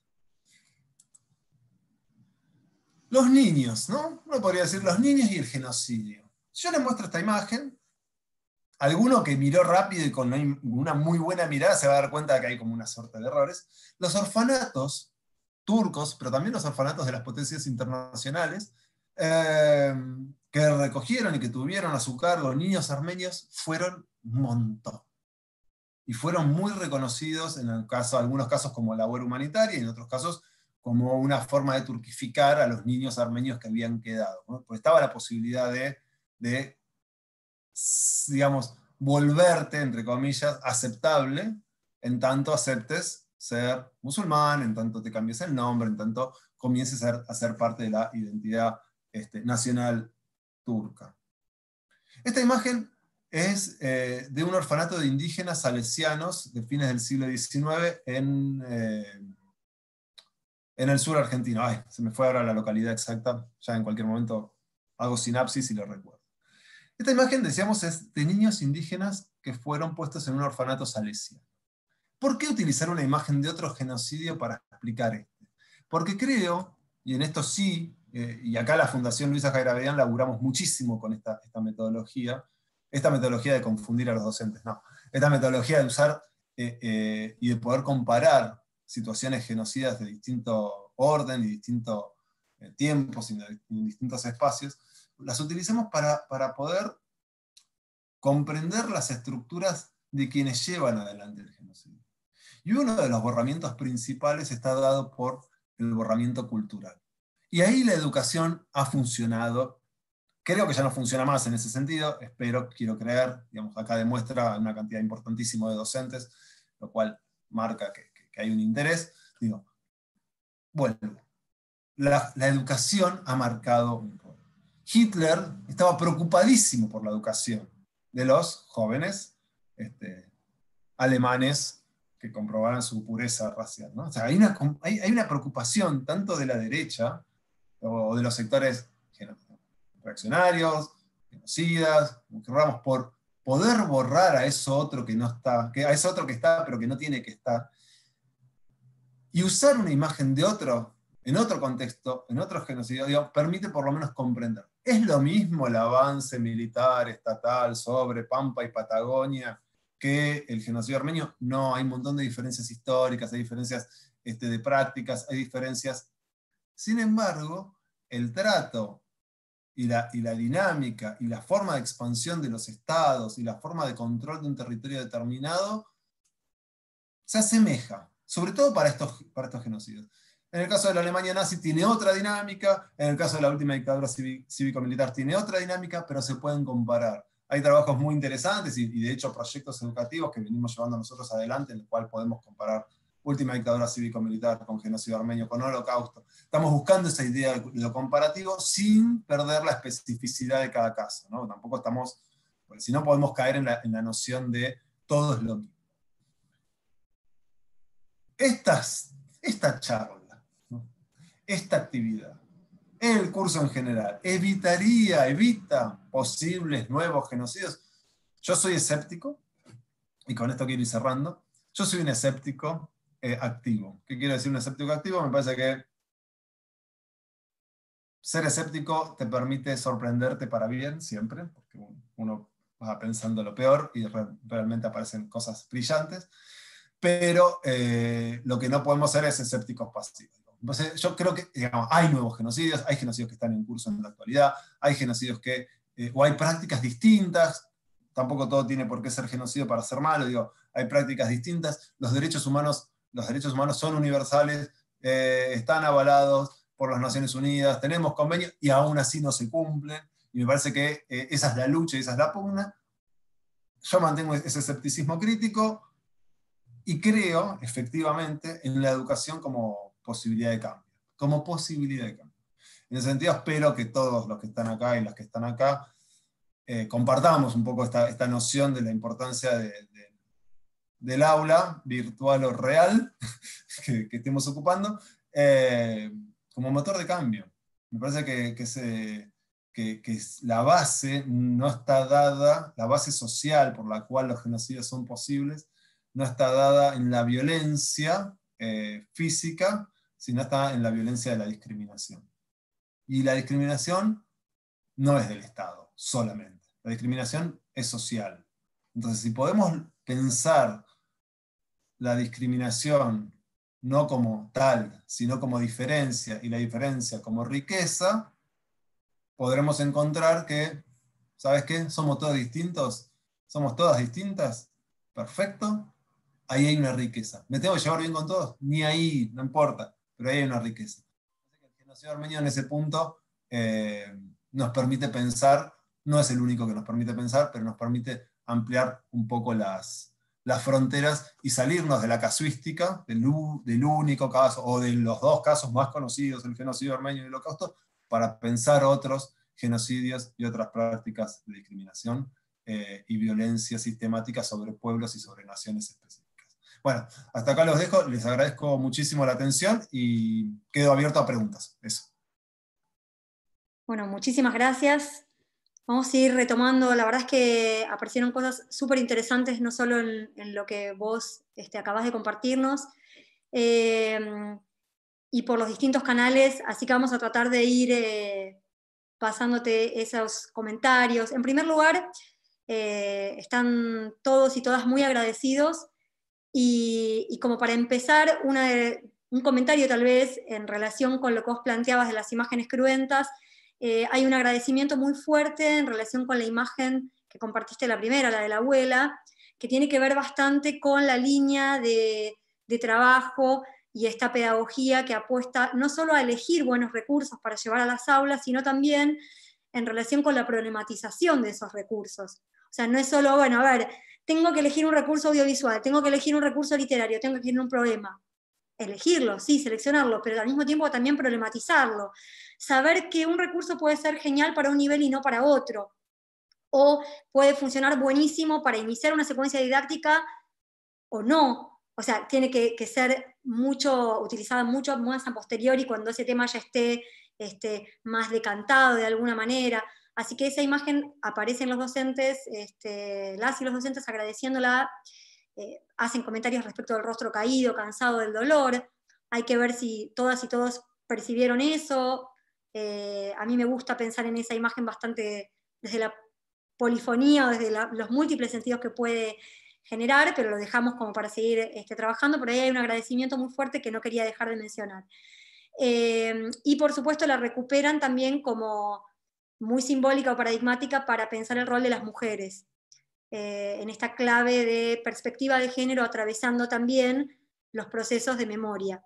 Los niños, ¿no? Uno podría decir los niños y el genocidio. Yo les muestro esta imagen. Alguno que miró rápido y con una muy buena mirada se va a dar cuenta de que hay como una suerte de errores. Los orfanatos turcos, pero también los orfanatos de las potencias internacionales, que recogieron y que tuvieron a su cargo niños armenios, fueron un montón. Y fueron muy reconocidos en algunos casos como labor humanitaria y en otros casos como una forma de turquificar a los niños armenios que habían quedado, ¿no? Porque estaba la posibilidad de, digamos, volverte, entre comillas, aceptable, en tanto aceptes ser musulmán, en tanto te cambies el nombre, en tanto comiences a ser parte de la identidad nacional turca. Esta imagen es de un orfanato de indígenas salesianos de fines del siglo XIX en el sur argentino. Ay, se me fue ahora la localidad exacta, ya en cualquier momento hago sinapsis y lo recuerdo. Esta imagen, decíamos, es de niños indígenas que fueron puestos en un orfanato salesiano. ¿Por qué utilizar una imagen de otro genocidio para explicar esto? Porque creo, y en esto sí, y acá la Fundación Luisa Jairabedian laburamos muchísimo con esta metodología de confundir a los docentes, no, esta metodología de usar y de poder comparar situaciones genocidas de distinto orden y distintos tiempos y en distintos espacios, las utilicemos para poder comprender las estructuras de quienes llevan adelante el genocidio. Y uno de los borramientos principales está dado por el borramiento cultural. Y ahí la educación ha funcionado. Creo que ya no funciona más en ese sentido, quiero creer, digamos, acá demuestra una cantidad importantísima de docentes, lo cual marca que hay un interés. Digo, bueno, la educación ha marcado un rol. Hitler estaba preocupadísimo por la educación de los jóvenes alemanes que comprobaran su pureza racial, ¿no? O sea, hay una preocupación tanto de la derecha o de los sectores reaccionarios, genocidas, por poder borrar a eso otro que no está, a eso otro que está pero que no tiene que estar, y usar una imagen de otro, en otro contexto, en otro genocidio, permite por lo menos comprender. ¿Es lo mismo el avance militar estatal sobre Pampa y Patagonia que el genocidio armenio? No, hay un montón de diferencias históricas, hay diferencias de prácticas, hay diferencias. Sin embargo, el trato y la dinámica y la forma de expansión de los estados y la forma de control de un territorio determinado se asemeja, sobre todo para estos genocidios. En el caso de la Alemania nazi tiene otra dinámica, en el caso de la última dictadura cívico-militar tiene otra dinámica, pero se pueden comparar. Hay trabajos muy interesantes y de hecho proyectos educativos que venimos llevando nosotros adelante, en el cual podemos comparar última dictadura cívico-militar con genocidio armenio, con holocausto. Estamos buscando esa idea de lo comparativo sin perder la especificidad de cada caso, ¿no? Tampoco estamos, porque si no podemos caer en la noción de todo es lo mismo. Esta charla, ¿no? Esta actividad, el curso en general, evita posibles nuevos genocidios. Yo soy escéptico, y con esto quiero ir cerrando. Yo soy un escéptico activo. ¿Qué quiero decir un escéptico activo? Me parece que ser escéptico te permite sorprenderte para bien siempre, porque uno va pensando lo peor y realmente aparecen cosas brillantes, pero lo que no podemos ser es escépticos pasivos. Entonces, yo creo que, digamos, hay nuevos genocidios, hay genocidios que están en curso en la actualidad, hay genocidios o hay prácticas distintas, tampoco todo tiene por qué ser genocidio para ser malo, digo, hay prácticas distintas, los derechos humanos son universales, están avalados por las Naciones Unidas, tenemos convenios y aún así no se cumplen, y me parece que esa es la lucha y esa es la pugna. Yo mantengo ese escepticismo crítico y creo, efectivamente, en la educación como posibilidad de cambio. Como posibilidad de cambio. En ese sentido, espero que todos los que están acá y las que están acá compartamos un poco esta noción de la importancia del aula, virtual o real, que estemos ocupando, como motor de cambio. Me parece que la base no está dada, la base social por la cual los genocidios son posibles, no está dada en la violencia física, sino está en la violencia de la discriminación. Y la discriminación no es del Estado solamente, la discriminación es social. Entonces, si podemos pensar la discriminación no como tal, sino como diferencia, y la diferencia como riqueza, podremos encontrar que, ¿sabes qué? Somos todos distintos, somos todas distintas, perfecto, ahí hay una riqueza. ¿Me tengo que llevar bien con todos? Ni ahí, no importa, pero ahí hay una riqueza. El genocidio armenio en ese punto nos permite pensar, no es el único que nos permite pensar, pero nos permite ampliar un poco las fronteras y salirnos de la casuística, del único caso, o de los dos casos más conocidos, el genocidio armenio y el holocausto, para pensar otros genocidios y otras prácticas de discriminación y violencia sistemática sobre pueblos y sobre naciones específicas. Bueno, hasta acá los dejo, les agradezco muchísimo la atención y quedo abierto a preguntas. Eso. Bueno, muchísimas gracias. Vamos a ir retomando, la verdad es que aparecieron cosas súper interesantes, no solo en lo que vos acabás de compartirnos, y por los distintos canales, así que vamos a tratar de ir pasándote esos comentarios. En primer lugar, están todos y todas muy agradecidos, y como para empezar, una un comentario tal vez en relación con lo que vos planteabas de las imágenes cruentas. Hay un agradecimiento muy fuerte en relación con la imagen que compartiste la primera, la de la abuela, que tiene que ver bastante con la línea de trabajo y esta pedagogía que apuesta no solo a elegir buenos recursos para llevar a las aulas, sino también en relación con la problematización de esos recursos. O sea, no es solo, bueno, a ver, tengo que elegir un recurso audiovisual, tengo que elegir un recurso literario, tengo que elegir un poema. Elegirlo, sí, seleccionarlo, pero al mismo tiempo también problematizarlo. Saber que un recurso puede ser genial para un nivel y no para otro. O puede funcionar buenísimo para iniciar una secuencia didáctica o no. O sea, tiene que ser utilizada mucho más a posteriori cuando ese tema ya esté más decantado de alguna manera. Así que esa imagen aparece en los docentes, las y los docentes agradeciéndola, hacen comentarios respecto del rostro caído, cansado del dolor. Hay que ver si todas y todos percibieron eso. A mí me gusta pensar en esa imagen bastante desde la polifonía o desde los múltiples sentidos que puede generar, pero lo dejamos como para seguir trabajando. Por ahí hay un agradecimiento muy fuerte que no quería dejar de mencionar. Y por supuesto la recuperan también como muy simbólica o paradigmática para pensar el rol de las mujeres, en esta clave de perspectiva de género, atravesando también los procesos de memoria.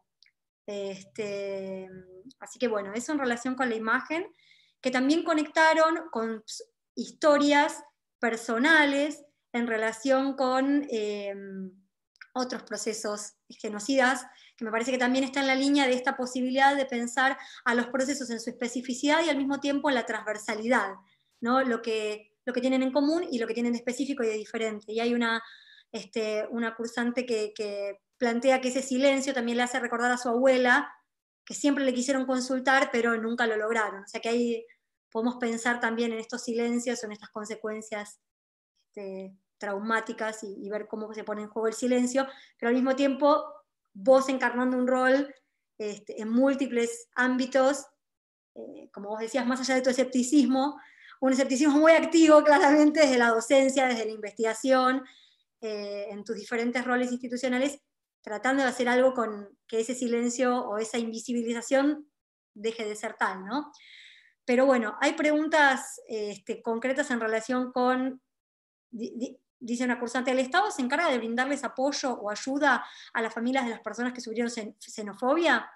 Así que bueno, eso en relación con la imagen, que también conectaron con historias personales en relación con otros procesos genocidas, que me parece que también está en la línea de esta posibilidad de pensar a los procesos en su especificidad y al mismo tiempo en la transversalidad, ¿no? Lo que tienen en común y lo que tienen de específico y de diferente. Y hay una cursante que plantea que ese silencio también le hace recordar a su abuela, que siempre le quisieron consultar, pero nunca lo lograron. O sea que ahí podemos pensar también en estos silencios o en estas consecuencias traumáticas y ver cómo se pone en juego el silencio, pero al mismo tiempo vos encarnando un rol en múltiples ámbitos, como vos decías, más allá de tu escepticismo, un escepticismo muy activo claramente desde la docencia, desde la investigación, en tus diferentes roles institucionales, tratando de hacer algo con que ese silencio o esa invisibilización deje de ser tal, ¿no? Pero bueno, hay preguntas concretas en relación con, dice una cursante, ¿el Estado se encarga de brindarles apoyo o ayuda a las familias de las personas que sufrieron xenofobia?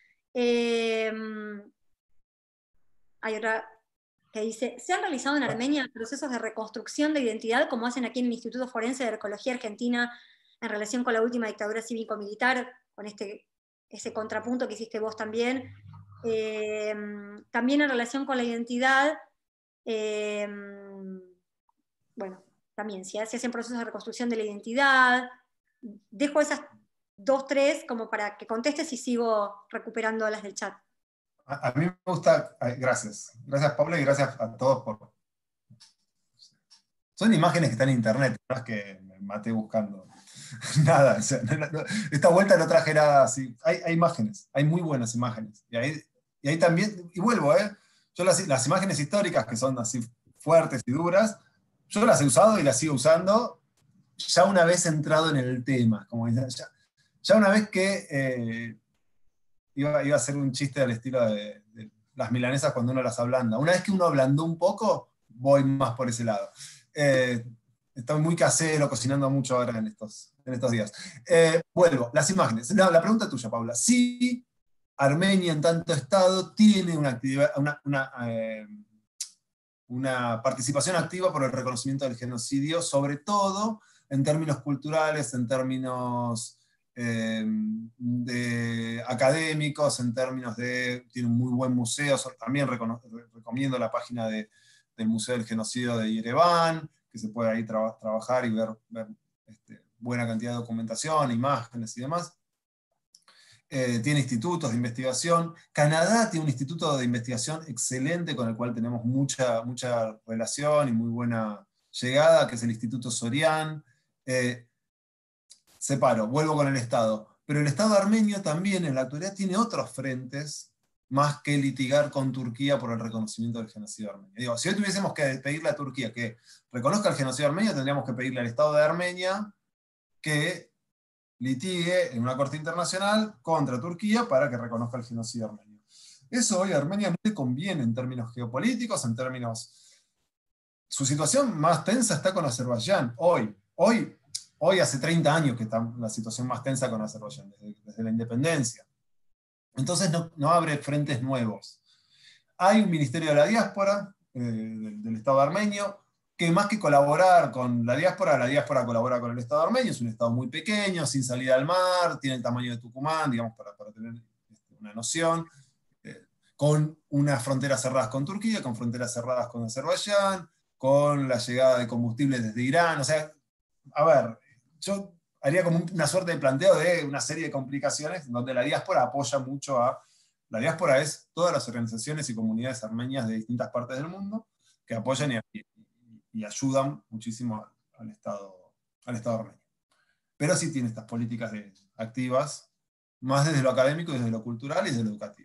Hay otra que dice, ¿se han realizado en Armenia procesos de reconstrucción de identidad como hacen aquí en el Instituto Forense de Arqueología Argentina en relación con la última dictadura cívico-militar, con ese contrapunto que hiciste vos también? También en relación con la identidad, bueno, también si se hacen procesos de reconstrucción de la identidad. Dejo esas 2, 3 como para que contestes y sigo recuperando las del chat. A mí me gusta, gracias Paula y gracias a todos por... Son imágenes que están en internet, no es que me maté buscando nada. O sea, esta vuelta no traje nada así. Hay imágenes, hay muy buenas imágenes. Y ahí también, y vuelvo, yo las imágenes históricas que son así fuertes y duras, yo las he usado y las sigo usando ya una vez entrado en el tema. Como ya una vez que iba a hacer un chiste al estilo de las milanesas cuando uno las ablanda. Una vez que uno ablandó un poco, voy más por ese lado. Estoy muy casero, cocinando mucho ahora en estos días. Vuelvo, las imágenes. No, la pregunta tuya, Paula. Sí, Armenia en tanto estado tiene una actividad, una participación activa por el reconocimiento del genocidio, sobre todo en términos culturales, en términos académicos, en términos tiene un muy buen museo, también recomiendo la página del Museo del Genocidio de Yerevan, que se puede ahí trabajar y ver buena cantidad de documentación, imágenes y demás. Tiene institutos de investigación. Canadá tiene un instituto de investigación excelente con el cual tenemos mucha relación y muy buena llegada, que es el Instituto Sorian. Separo, vuelvo con el Estado. Pero el Estado armenio también en la actualidad tiene otros frentes más que litigar con Turquía por el reconocimiento del genocidio armenio. Digo, si hoy tuviésemos que pedirle a Turquía que reconozca el genocidio armenio, tendríamos que pedirle al Estado de Armenia que litigue en una corte internacional contra Turquía para que reconozca el genocidio armenio. Eso hoy a Armenia no le conviene en términos geopolíticos, en términos... Su situación más tensa está con Azerbaiyán, hoy hace 30 años que está la situación más tensa con Azerbaiyán, desde la independencia. Entonces no abre frentes nuevos. Hay un ministerio de la diáspora, del Estado armenio, que más que colaborar con la diáspora colabora con el Estado armenio, es un Estado muy pequeño, sin salida al mar, tiene el tamaño de Tucumán, digamos, para tener una noción, con unas fronteras cerradas con Turquía, con fronteras cerradas con Azerbaiyán, con la llegada de combustible desde Irán. O sea, a ver, yo haría como una suerte de planteo de una serie de complicaciones donde la diáspora apoya mucho a... La diáspora es todas las organizaciones y comunidades armenias de distintas partes del mundo que apoyan y ayudan muchísimo al Estado armenio. Pero sí tiene estas políticas activas, más desde lo académico, desde lo cultural y desde lo educativo.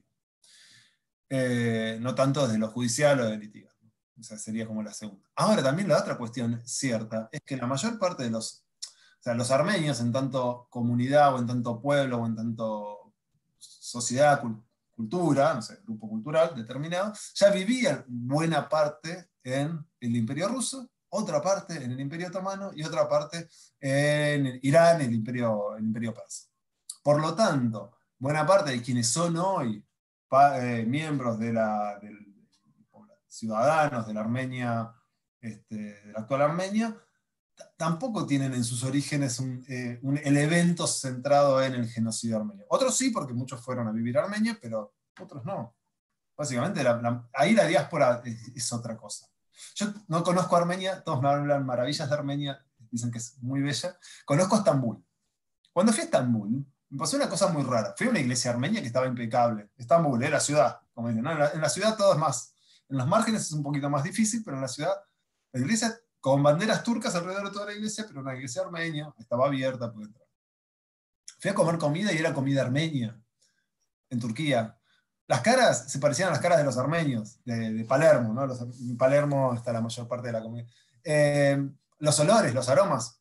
No tanto desde lo judicial o de litigar. Esa sería como la segunda. Ahora también la otra cuestión cierta es que la mayor parte de los armenios, en tanto comunidad o en tanto pueblo o en tanto sociedad, cultura, no sé, grupo cultural determinado, ya vivían buena parte en el Imperio Ruso, otra parte en el Imperio Otomano y otra parte en Irán, el Imperio Persa. Por lo tanto, buena parte de quienes son hoy miembros de ciudadanos de la Armenia, de la actual Armenia, tampoco tienen en sus orígenes el evento centrado en el genocidio armenio. Otros sí, porque muchos fueron a vivir a Armenia, pero otros no. Básicamente, ahí la diáspora es otra cosa. Yo no conozco Armenia, todos me hablan maravillas de Armenia, dicen que es muy bella. Conozco Estambul. Cuando fui a Estambul, me pasó una cosa muy rara. Fui a una iglesia armenia que estaba impecable. Estambul, la ciudad, como dicen, ¿no? En la ciudad todo es más. En los márgenes es un poquito más difícil, pero en la ciudad, la iglesia con banderas turcas alrededor de toda la iglesia, pero una iglesia armenia, estaba abierta, pude entrar. Fui a comer comida y era comida armenia, en Turquía. Las caras se parecían a las caras de los armenios, de Palermo, ¿no? En Palermo está la mayor parte de la comida. Los olores, los aromas.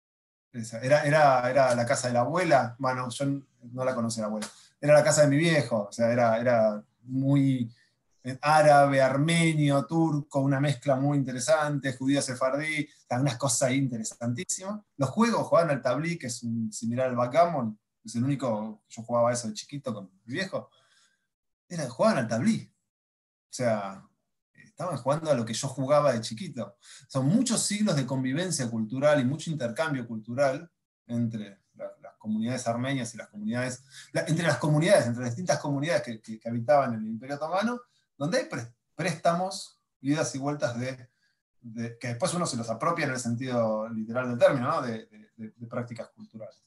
Era la casa de la abuela, bueno, yo no la conocía la abuela, era la casa de mi viejo, o sea, era muy árabe, armenio, turco, una mezcla muy interesante, judío sefardí, unas cosas ahí interesantísimas. Los juegos jugaban al tablí, que es similar al backgammon, es el único, yo jugaba eso de chiquito con mi viejo, jugaban al tablí. O sea, estaban jugando a lo que yo jugaba de chiquito. Son muchos siglos de convivencia cultural y mucho intercambio cultural entre las comunidades armenias y las comunidades, entre las distintas comunidades que habitaban en el Imperio Otomano, donde hay préstamos, idas y vueltas que después uno se los apropia en el sentido literal del término, ¿no? de prácticas culturales.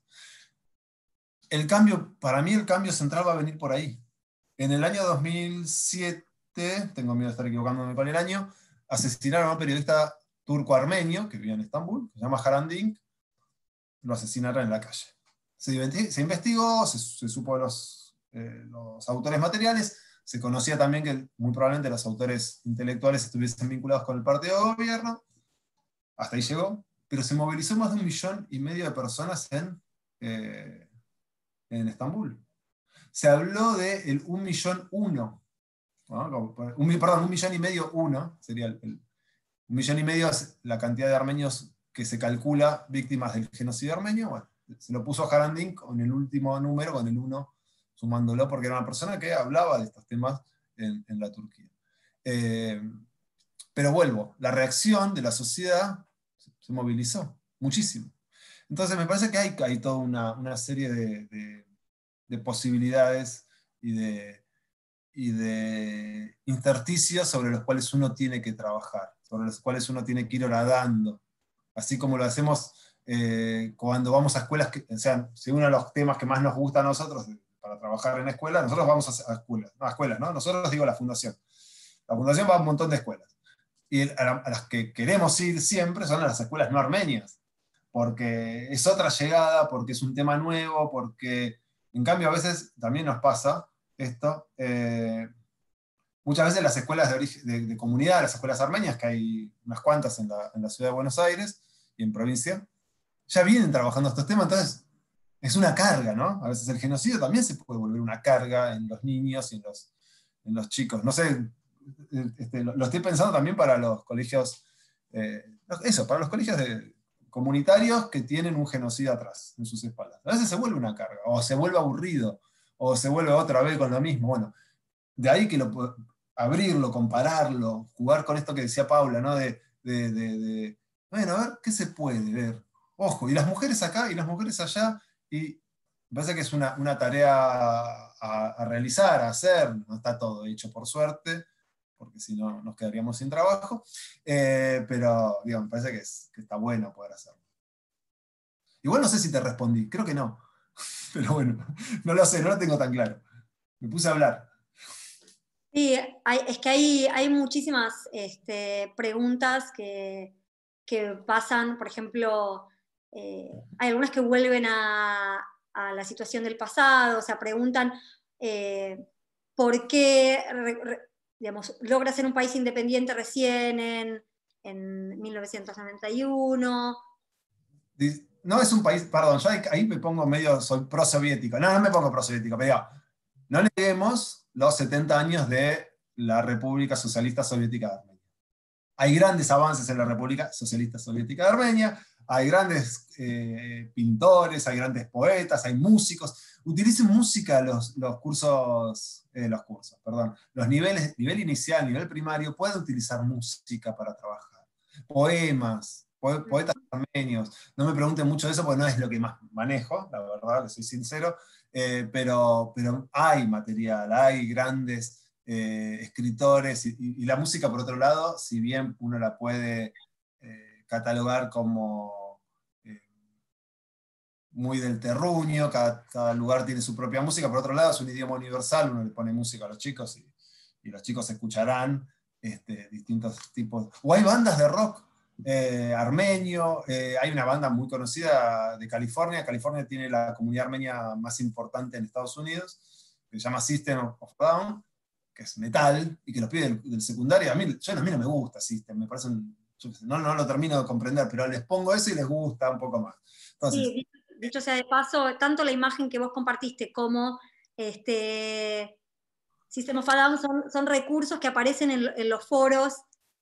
Para mí el cambio central va a venir por ahí. En el año 2007, tengo miedo de estar equivocándome con el año, asesinaron a un periodista turco-armenio que vivía en Estambul, que se llama Hrant Dink, lo asesinaron en la calle. Se investigó, se supo los autores materiales, se conocía también que muy probablemente los autores intelectuales estuviesen vinculados con el partido de gobierno, hasta ahí llegó, pero se movilizó más de 1,5 millones de personas en Estambul. Se habló de el 1.000.001, ¿no? Perdón, 1,5 millones, sería 1,5 millones es la cantidad de armenios que se calcula víctimas del genocidio armenio. Bueno, se lo puso Hrant Dink con el último número, con el 1, sumándolo, porque era una persona que hablaba de estos temas en la Turquía. Pero vuelvo, la reacción de la sociedad se movilizó muchísimo. Entonces me parece que hay toda una serie de posibilidades y de intersticios sobre los cuales uno tiene que trabajar, sobre los cuales uno tiene que ir horadando, así como lo hacemos cuando vamos a escuelas, o sea, si uno de los temas que más nos gusta a nosotros para trabajar en escuelas, nosotros vamos a escuelas, ¿no? Nosotros digo la fundación. La fundación va a un montón de escuelas. Y a las que queremos ir siempre son a las escuelas no armenias, porque es otra llegada, porque es un tema nuevo, porque en cambio a veces también nos pasa esto, muchas veces las escuelas de comunidad, las escuelas armenias, que hay unas cuantas en la ciudad de Buenos Aires y en provincia, ya vienen trabajando estos temas, entonces es una carga, ¿no? A veces el genocidio también se puede volver una carga en los niños y en los chicos. No sé, lo estoy pensando también para los colegios, para los colegios comunitarios que tienen un genocidio atrás, en sus espaldas. A veces se vuelve una carga, o se vuelve aburrido, o se vuelve otra vez con lo mismo. Bueno, de ahí que abrirlo, compararlo, jugar con esto que decía Paula, ¿no? Bueno, a ver, ¿qué se puede ver? Ojo, y las mujeres acá y las mujeres allá, y me parece que es una tarea a realizar, a hacer, no está todo hecho por suerte, porque si no nos quedaríamos sin trabajo, pero digo, me parece que está bueno poder hacerlo. Igual no sé si te respondí, creo que no, pero bueno, no lo sé, no lo tengo tan claro. Me puse a hablar. Sí, es que hay muchísimas preguntas que pasan, por ejemplo, hay algunas que vuelven a la situación del pasado, o sea, preguntan por qué, digamos, logra ser un país independiente recién en 1991. No es un país, perdón, yo ahí me pongo medio, soy prosoviético. No, no me pongo prosoviético, pero digo, no neguemos los 70 años de la República Socialista Soviética de Armenia. Hay grandes avances en la República Socialista Soviética de Armenia, hay grandes pintores, hay grandes poetas, hay músicos. Utilicen música los cursos, perdón. Nivel inicial, nivel primario, pueden utilizar música para trabajar. Poemas, poetas armenios. No me pregunten mucho de eso porque no es lo que más manejo, la verdad, les soy sincero, pero hay material, hay grandes escritores, y la música, por otro lado, si bien uno la puede catalogar como muy del terruño, cada lugar tiene su propia música, por otro lado es un idioma universal, uno le pone música a los chicos y los chicos escucharán distintos tipos. O hay bandas de rock armenio, hay una banda muy conocida de California. California tiene la comunidad armenia más importante en Estados Unidos, que se llama System of a Down, que es metal, y que los pibes del secundario, a mí no me gusta System, me parece no lo termino de comprender, pero les pongo eso y les gusta un poco más. Entonces, Sí, dicho sea de paso, tanto la imagen que vos compartiste como System of a Down son recursos que aparecen en los foros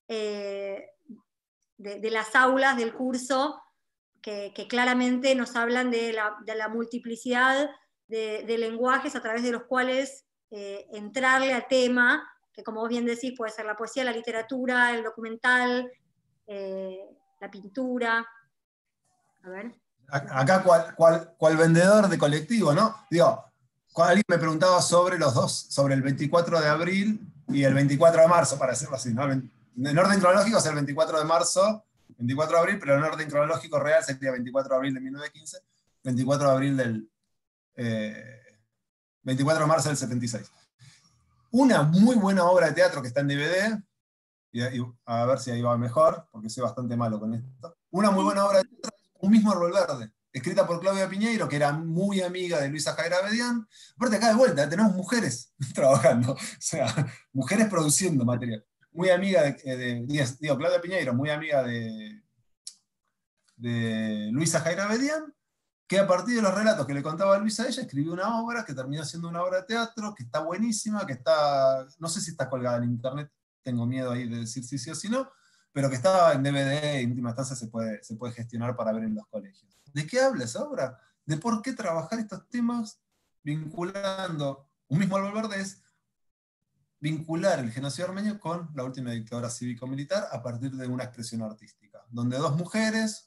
de las aulas del curso, que claramente nos hablan de la multiplicidad de lenguajes a través de los cuales entrarle a tema, que como vos bien decís, puede ser la poesía, la literatura, el documental, la pintura. A ver. acá cual vendedor de colectivo, ¿no? Digo, alguien me preguntaba sobre los dos, sobre el 24 de abril y el 24 de marzo, para decirlo así, ¿no? En orden cronológico es el 24 de marzo, 24 de abril, pero en orden cronológico real sería 24 de abril de 1915, 24 de abril 24 de marzo del 76. Una muy buena obra de teatro que está en DVD, y a ver si ahí va mejor, porque soy bastante malo con esto. Una muy buena obra de teatro, Un mismo árbol verde, escrita por Claudia Piñeiro, que era muy amiga de Luisa Jaira Bedián. Aparte, acá de vuelta tenemos mujeres trabajando, o sea, mujeres produciendo material. Muy amiga digo, Claudia Piñeiro, muy amiga de Luisa Jaira Bedián, que a partir de los relatos que le contaba a Luisa, ella escribió una obra que terminó siendo una obra de teatro, que está buenísima, que está, no sé si está colgada en internet, tengo miedo ahí de decir si sí o si no, pero que está en DVD, en última instancia se puede gestionar para ver en los colegios. ¿De qué habla esa obra? De por qué trabajar estos temas vinculando, un mismo árbol verde es vincular el genocidio armenio con la última dictadura cívico-militar a partir de una expresión artística, donde dos mujeres,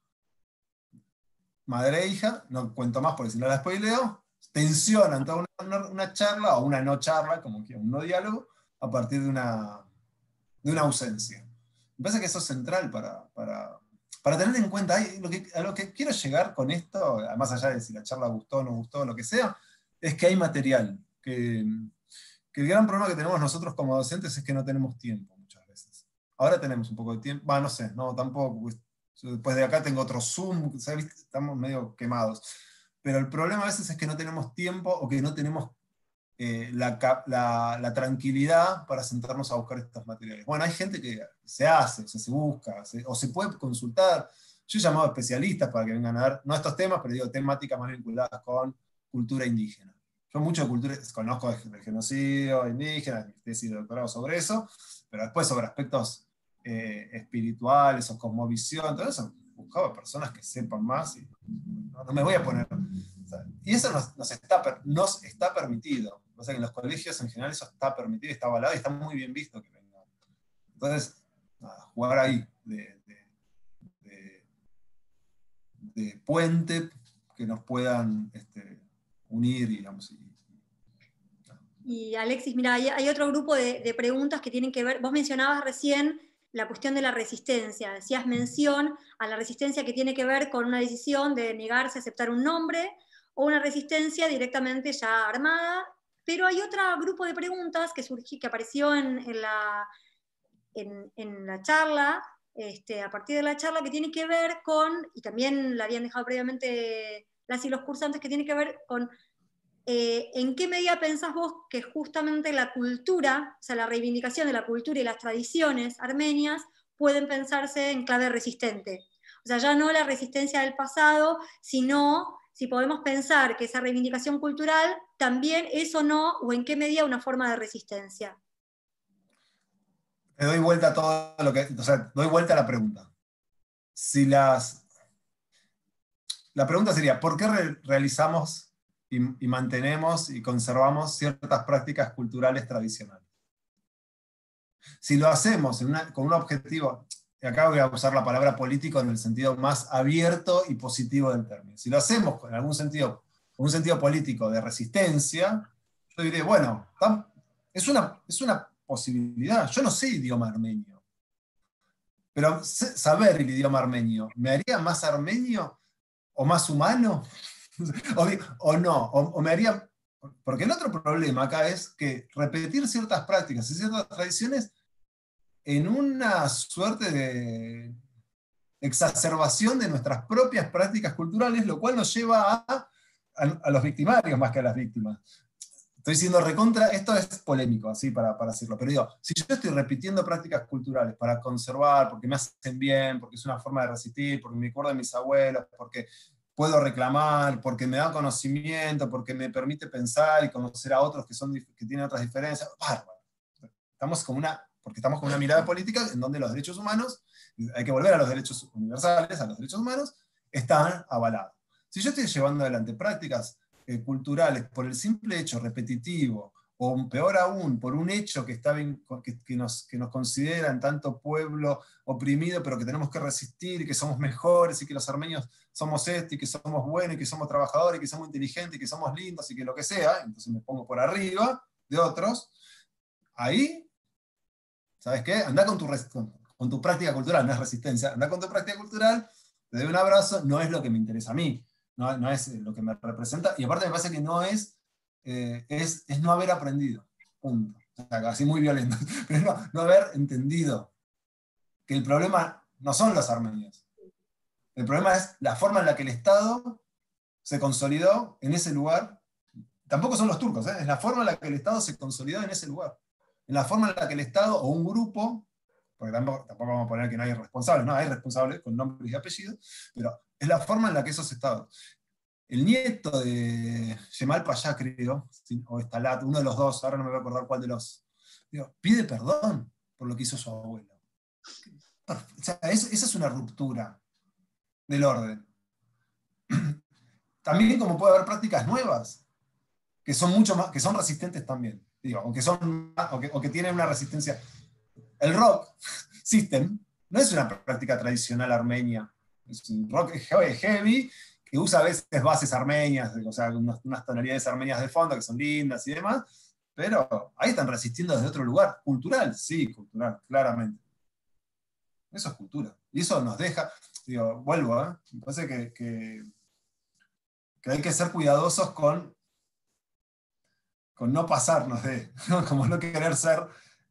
madre e hija, no cuento más porque si no la spoileo, tensionan toda una charla, o una no charla, como que un no diálogo, a partir de una ausencia. Me parece que eso es central para tener en cuenta. A lo que quiero llegar con esto, más allá de si la charla gustó o no gustó, lo que sea, es que hay material. Que el gran problema que tenemos nosotros como docentes es que no tenemos tiempo muchas veces. Ahora tenemos un poco de tiempo, no sé, no, tampoco, pues, después de acá tengo otro Zoom, ¿sabes? Estamos medio quemados. Pero el problema a veces es que no tenemos tiempo o que no tenemos la tranquilidad para sentarnos a buscar estos materiales. Bueno, hay gente que se hace, o sea, se busca, o se puede consultar. Yo he llamado a especialistas para que vengan a dar, no estos temas, pero digo temáticas más vinculadas con cultura indígena. Yo mucho de cultura, conozco del genocidio indígena, mi tesis de doctorado sobre eso, pero después sobre aspectos espirituales o cosmovisión, todo eso, buscaba personas que sepan más y no me voy a poner... O sea, y eso nos está permitido. O sea que en los colegios en general eso está permitido, está avalado y está muy bien visto que venga. Entonces, nada, jugar ahí de puente que nos puedan unir, digamos. Y Alexis, mira, hay otro grupo de preguntas que tienen que ver, vos mencionabas recién la cuestión de la resistencia, decías mención a la resistencia que tiene que ver con una decisión de negarse a aceptar un nombre, o una resistencia directamente ya armada, pero hay otro grupo de preguntas que apareció en la charla, a partir de la charla, que tiene que ver con, y también la habían dejado previamente las y los cursantes, que tiene que ver con ¿en qué medida pensás vos que justamente la cultura, o sea, la reivindicación de la cultura y las tradiciones armenias pueden pensarse en clave resistente? O sea, ya no la resistencia del pasado, sino si podemos pensar que esa reivindicación cultural también es o no, o en qué medida una forma de resistencia. Te doy vuelta a todo lo que... O sea, doy vuelta a la pregunta. La pregunta sería, ¿por qué realizamos y mantenemos y conservamos ciertas prácticas culturales tradicionales? Si lo hacemos con un objetivo, y acá voy a usar la palabra político en el sentido más abierto y positivo del término, si lo hacemos con un sentido político de resistencia, yo diré, bueno, es una posibilidad. Yo no sé idioma armenio, pero saber el idioma armenio, ¿me haría más armenio o más humano? o no, o me haría... Porque el otro problema acá es que repetir ciertas prácticas y ciertas tradiciones en una suerte de exacerbación de nuestras propias prácticas culturales, lo cual nos lleva a los victimarios más que a las víctimas. Estoy siendo recontra, esto es polémico, así para decirlo, pero digo, si yo estoy repitiendo prácticas culturales para conservar, porque me hacen bien, porque es una forma de resistir, porque me acuerdo de mis abuelos, porque puedo reclamar, porque me da conocimiento, porque me permite pensar y conocer a otros que tienen otras diferencias, bárbaro. Porque estamos con una mirada política en donde los derechos humanos, hay que volver a los derechos universales, a los derechos humanos, están avalados. Si yo estoy llevando adelante prácticas culturales por el simple hecho repetitivo, o peor aún, por un hecho que nos considera en tanto pueblo oprimido, pero que tenemos que resistir, y que somos mejores, y que los armenios somos y que somos buenos, y que somos trabajadores, y que somos inteligentes, y que somos lindos, y que lo que sea, entonces me pongo por arriba de otros, ahí, ¿sabes qué? Andá con tu práctica cultural, no es resistencia, andá con tu práctica cultural, te doy un abrazo, no es lo que me interesa a mí. No es lo que me representa, y aparte me parece que no es no haber aprendido, punto. O sea, así muy violento, pero no haber entendido que el problema no son los armenios. El problema es la forma en la que el Estado se consolidó en ese lugar. Tampoco son los turcos, es la forma en la que el Estado se consolidó en ese lugar. En la forma en la que el Estado o un grupo, porque tampoco vamos a poner que no hay responsables, no, hay responsables con nombres y apellidos, pero es la forma en la que esos estados. El nieto de Yemal Payá, creo, o Estalat, uno de los dos, ahora no me voy a acordar cuál de los, pide perdón por lo que hizo su abuelo. O sea, esa es una ruptura del orden. También como puede haber prácticas nuevas, que son mucho más, que son resistentes también, o que tienen una resistencia. El rock system no es una práctica tradicional armenia, es un rock heavy, que usa a veces bases armenias, o sea, unas tonalidades armenias de fondo que son lindas y demás, pero ahí están resistiendo desde otro lugar. Cultural, sí, cultural, claramente. Eso es cultura. Y eso nos deja, vuelvo, me parece que hay que ser cuidadosos con no pasarnos ¿no? Como no querer ser,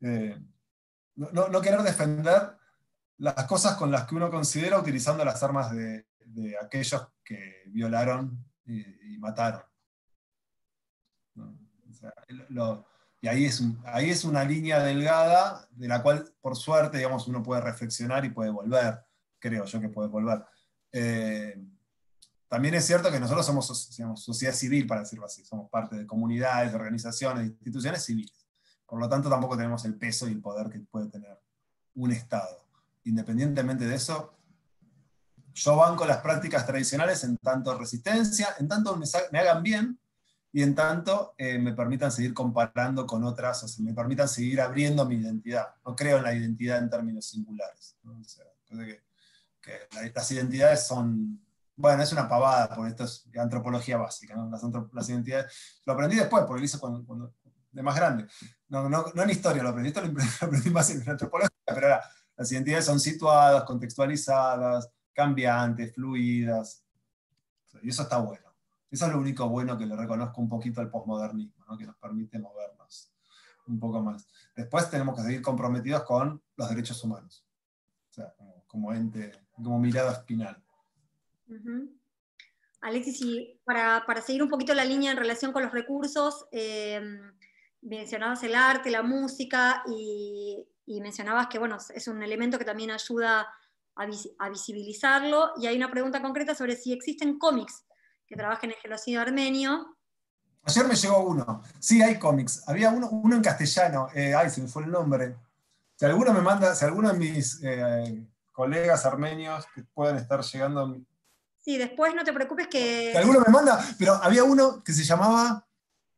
no querer defender las cosas con las que uno considera utilizando las armas de aquellos que violaron y mataron. ¿No? O sea, y ahí es una línea delgada de la cual, por suerte, digamos, uno puede reflexionar y puede volver, creo yo que puede volver. También es cierto que nosotros somos, digamos, sociedad civil, para decirlo así, somos parte de comunidades, de organizaciones, de instituciones civiles. Por lo tanto, tampoco tenemos el peso y el poder que puede tener un Estado. Independientemente de eso, yo banco las prácticas tradicionales en tanto resistencia, en tanto me hagan bien, y en tanto me permitan seguir comparando con otras, o sea, me permitan seguir abriendo mi identidad. No creo en la identidad en términos singulares, ¿no? O sea, las identidades son, bueno, es una pavada, porque esto es antropología básica, ¿no? Las identidades, lo aprendí después, porque lo hice cuando de más grande. No en historia lo aprendí, esto lo aprendí más en antropología, pero ahora, las identidades son situadas, contextualizadas, cambiantes, fluidas, y eso está bueno. Eso es lo único bueno que le reconozco un poquito al posmodernismo, ¿no? Que nos permite movernos un poco más. Después tenemos que seguir comprometidos con los derechos humanos, o sea, como ente, como mirada espinal. Uh-huh. Alexis, y para seguir un poquito la línea en relación con los recursos, mencionabas el arte, la música, y mencionabas que bueno, es un elemento que también ayuda a visibilizarlo, y hay una pregunta concreta sobre si existen cómics que trabajen en el genocidio armenio. Ayer me llegó uno. Sí, hay cómics. Había uno en castellano. Ay, se me fue el nombre. Si alguno me manda, si alguno de mis colegas armenios que puedan estar llegando. Sí, después no te preocupes que. Si alguno me manda, pero había uno que se llamaba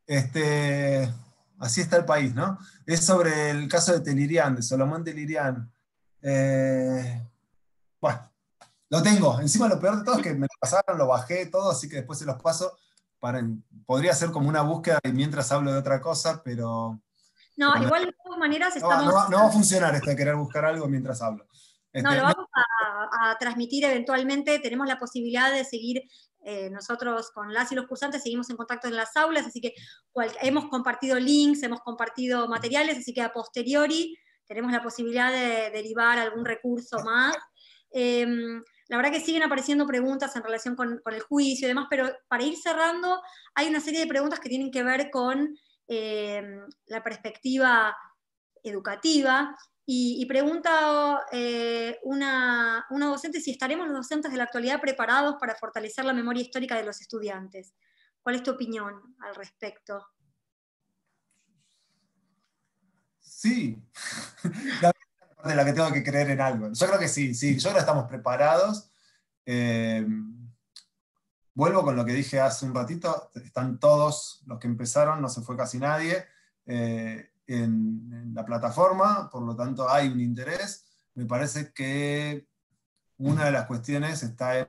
Así está el país, ¿no? Es sobre el caso de Telirian, de Solomón Telirian. Bueno, lo tengo. Encima lo peor de todo es que me lo pasaron, lo bajé todo, así que después se los paso. Podría ser como una búsqueda mientras hablo de otra cosa, pero... No, igual de todas maneras no, estamos... no va a funcionar esto de querer buscar algo mientras hablo. No, lo vamos a transmitir eventualmente. Tenemos la posibilidad de seguir, nosotros con las y los cursantes seguimos en contacto en las aulas, así que hemos compartido links, hemos compartido materiales, así que a posteriori tenemos la posibilidad de derivar algún recurso más. La verdad que siguen apareciendo preguntas en relación con el juicio y demás, pero para ir cerrando, hay una serie de preguntas que tienen que ver con la perspectiva educativa, y pregunta una docente si estaremos los docentes de la actualidad preparados para fortalecer la memoria histórica de los estudiantes. ¿Cuál es tu opinión al respecto? Sí, de la que tengo que creer en algo. Yo creo que sí, yo creo que estamos preparados. Vuelvo con lo que dije hace un ratito, están todos los que empezaron, no se fue casi nadie, en la plataforma, por lo tanto hay un interés. Me parece que una de las cuestiones está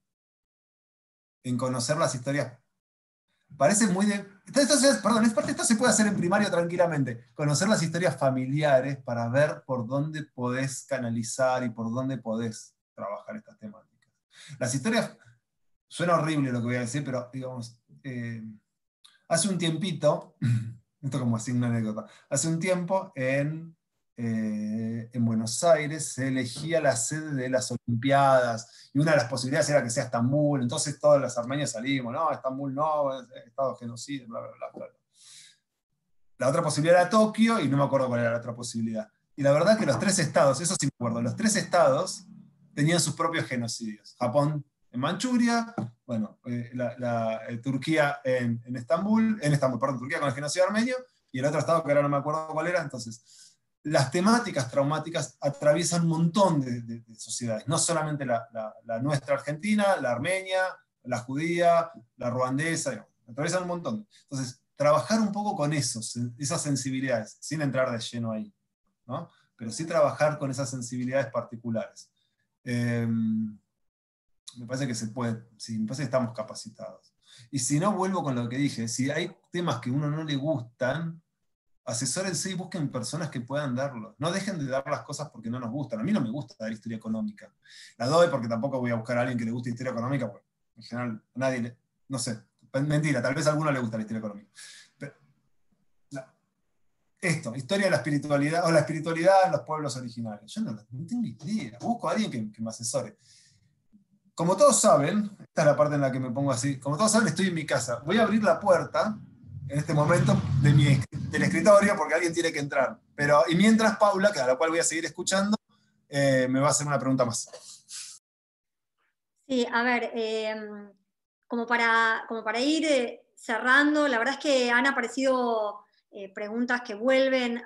en conocer las historias. Parece muy de... Esto se puede hacer en primario tranquilamente. Conocer las historias familiares para ver por dónde podés canalizar y por dónde podés trabajar estas temáticas. Las historias... Suena horrible lo que voy a decir, pero digamos, hace un tiempito, esto como así una anécdota, hace un tiempo en Buenos Aires se elegía la sede de las Olimpiadas, y una de las posibilidades era que sea Estambul, entonces todos los armenios salimos, no, Estambul no, Estado genocidio, bla, bla, bla, bla. La otra posibilidad era Tokio, y no me acuerdo cuál era la otra posibilidad. Y la verdad que los tres estados, eso sí me acuerdo, los tres estados tenían sus propios genocidios. Japón en Manchuria, bueno, Turquía en Estambul, perdón, Turquía con el genocidio armenio, y el otro estado que ahora no me acuerdo cuál era. Entonces, las temáticas traumáticas atraviesan un montón de sociedades, no solamente la nuestra argentina, la armenia, la judía, la ruandesa, digamos, atraviesan un montón. Entonces, trabajar un poco con esas sensibilidades, sin entrar de lleno ahí, ¿no? Pero sí trabajar con esas sensibilidades particulares. Me parece que se puede, sí, me parece que estamos capacitados. Y si no, vuelvo con lo que dije, si hay temas que a uno no le gustan, asesórense y busquen personas que puedan darlo. No dejen de dar las cosas porque no nos gustan. A mí no me gusta dar historia económica. La doy porque tampoco voy a buscar a alguien que le guste historia económica, porque en general nadie, no sé, mentira, tal vez a alguno le gusta la historia económica. Pero, historia de la espiritualidad, o la espiritualidad en los pueblos originarios. Yo no tengo idea. Busco a alguien que me asesore. Como todos saben, esta es la parte en la que me pongo así, como todos saben, estoy en mi casa. Voy a abrir la puerta en este momento del escritorio porque alguien tiene que entrar. Y mientras Paula, a la cual voy a seguir escuchando, me va a hacer una pregunta más. Sí, a ver, como para ir cerrando, la verdad es que han aparecido preguntas que vuelven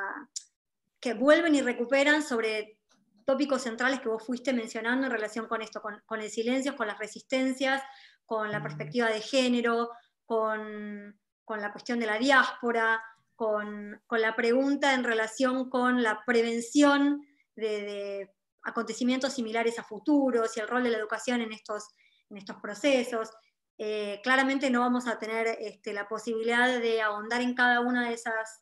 y recuperan sobre tópicos centrales que vos fuiste mencionando en relación con esto, con el silencio, con las resistencias, con la perspectiva de género, con la cuestión de la diáspora, con la pregunta en relación con la prevención de acontecimientos similares a futuros y el rol de la educación en estos procesos. Claramente no vamos a tener la posibilidad de ahondar en cada una de esas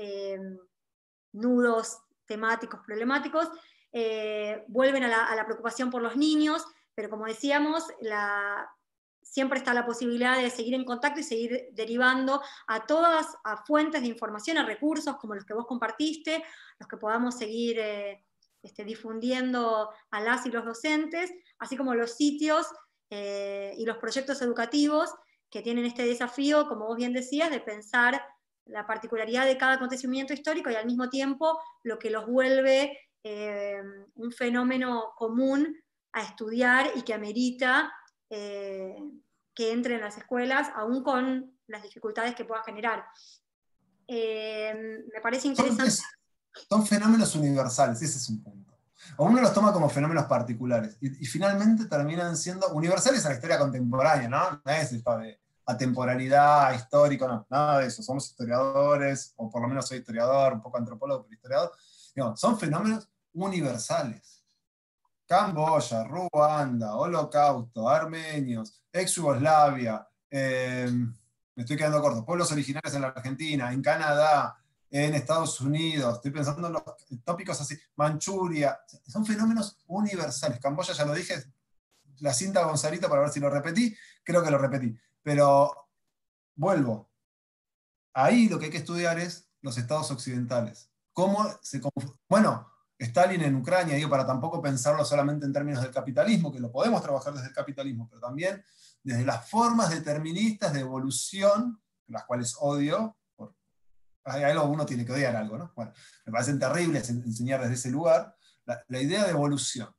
nudos temáticos, problemáticos. Vuelven a la preocupación por los niños, pero como decíamos, siempre está la posibilidad de seguir en contacto y seguir derivando a fuentes de información, a recursos como los que vos compartiste, los que podamos seguir difundiendo a las y los docentes, así como los sitios y los proyectos educativos que tienen este desafío, como vos bien decías, de pensar la particularidad de cada acontecimiento histórico y al mismo tiempo lo que los vuelve un fenómeno común a estudiar y que amerita que entre en las escuelas, aún con las dificultades que pueda generar. Me parece interesante. Son fenómenos universales, ese es un punto. O uno los toma como fenómenos particulares, y finalmente terminan siendo universales a la historia contemporánea, ¿no? No es esto de atemporalidad, histórico, no, nada de eso. Somos historiadores, o por lo menos soy historiador, un poco antropólogo, pero historiador. Digo, son fenómenos universales. Camboya, Ruanda, Holocausto, armenios, ex Yugoslavia, me estoy quedando corto, pueblos originarios en la Argentina, en Canadá, en Estados Unidos, estoy pensando en los tópicos así, Manchuria, son fenómenos universales. Camboya ya lo dije, la cinta Gonzalito para ver si lo repetí, creo que lo repetí, pero vuelvo. Ahí lo que hay que estudiar es los estados occidentales. Bueno, Stalin en Ucrania, digo, para tampoco pensarlo solamente en términos del capitalismo, que lo podemos trabajar desde el capitalismo, pero también desde las formas deterministas de evolución, las cuales odio. Hay algo, uno tiene que odiar algo, ¿no? Bueno, me parecen terribles enseñar desde ese lugar. La idea de evolución.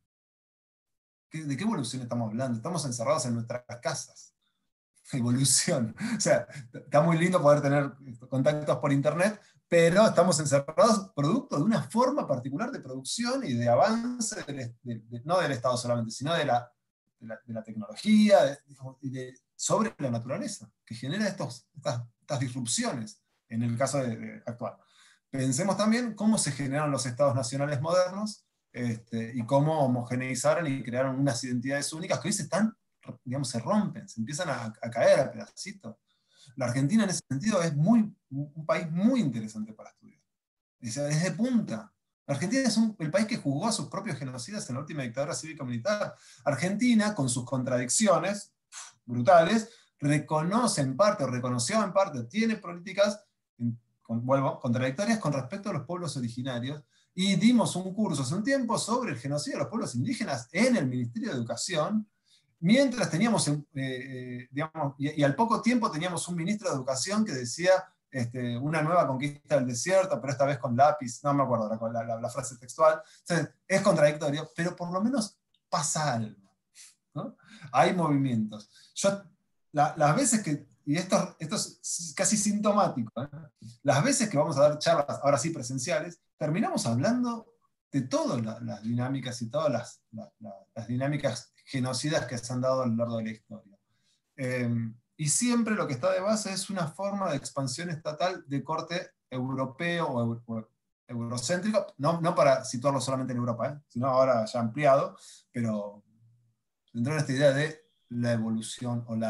¿De qué evolución estamos hablando? Estamos encerrados en nuestras casas. Evolución. O sea, está muy lindo poder tener contactos por internet, pero estamos encerrados producto de una forma particular de producción y de avance, no del Estado solamente, sino de la tecnología, sobre la naturaleza, que genera estas disrupciones, en el caso actual. Pensemos también cómo se generaron los estados nacionales modernos, y cómo homogeneizaron y crearon unas identidades únicas que hoy se rompen, se empiezan a caer a pedacitos. La Argentina en ese sentido es un país muy interesante para estudiar. Desde punta. Argentina es el país que juzgó a sus propios genocidas en la última dictadura cívico-militar. Argentina, con sus contradicciones brutales, reconoció en parte, tiene políticas, contradictorias con respecto a los pueblos originarios, y dimos un curso hace un tiempo sobre el genocidio de los pueblos indígenas en el Ministerio de Educación, mientras teníamos, digamos, y al poco tiempo teníamos un ministro de Educación que decía una nueva conquista del desierto, pero esta vez con lápiz, no me acuerdo la frase textual. Entonces, es contradictorio, pero por lo menos pasa algo, ¿no? Hay movimientos. Las veces que, y esto es casi sintomático, ¿eh? Las veces que vamos a dar charlas, ahora sí presenciales, terminamos hablando de todas las dinámicas y todas las dinámicas genocidas que se han dado a lo largo de la historia. Y siempre lo que está de base es una forma de expansión estatal de corte europeo o eurocéntrico, no para situarlo solamente en Europa, sino ahora ya ampliado, pero dentro de esta idea de la evolución o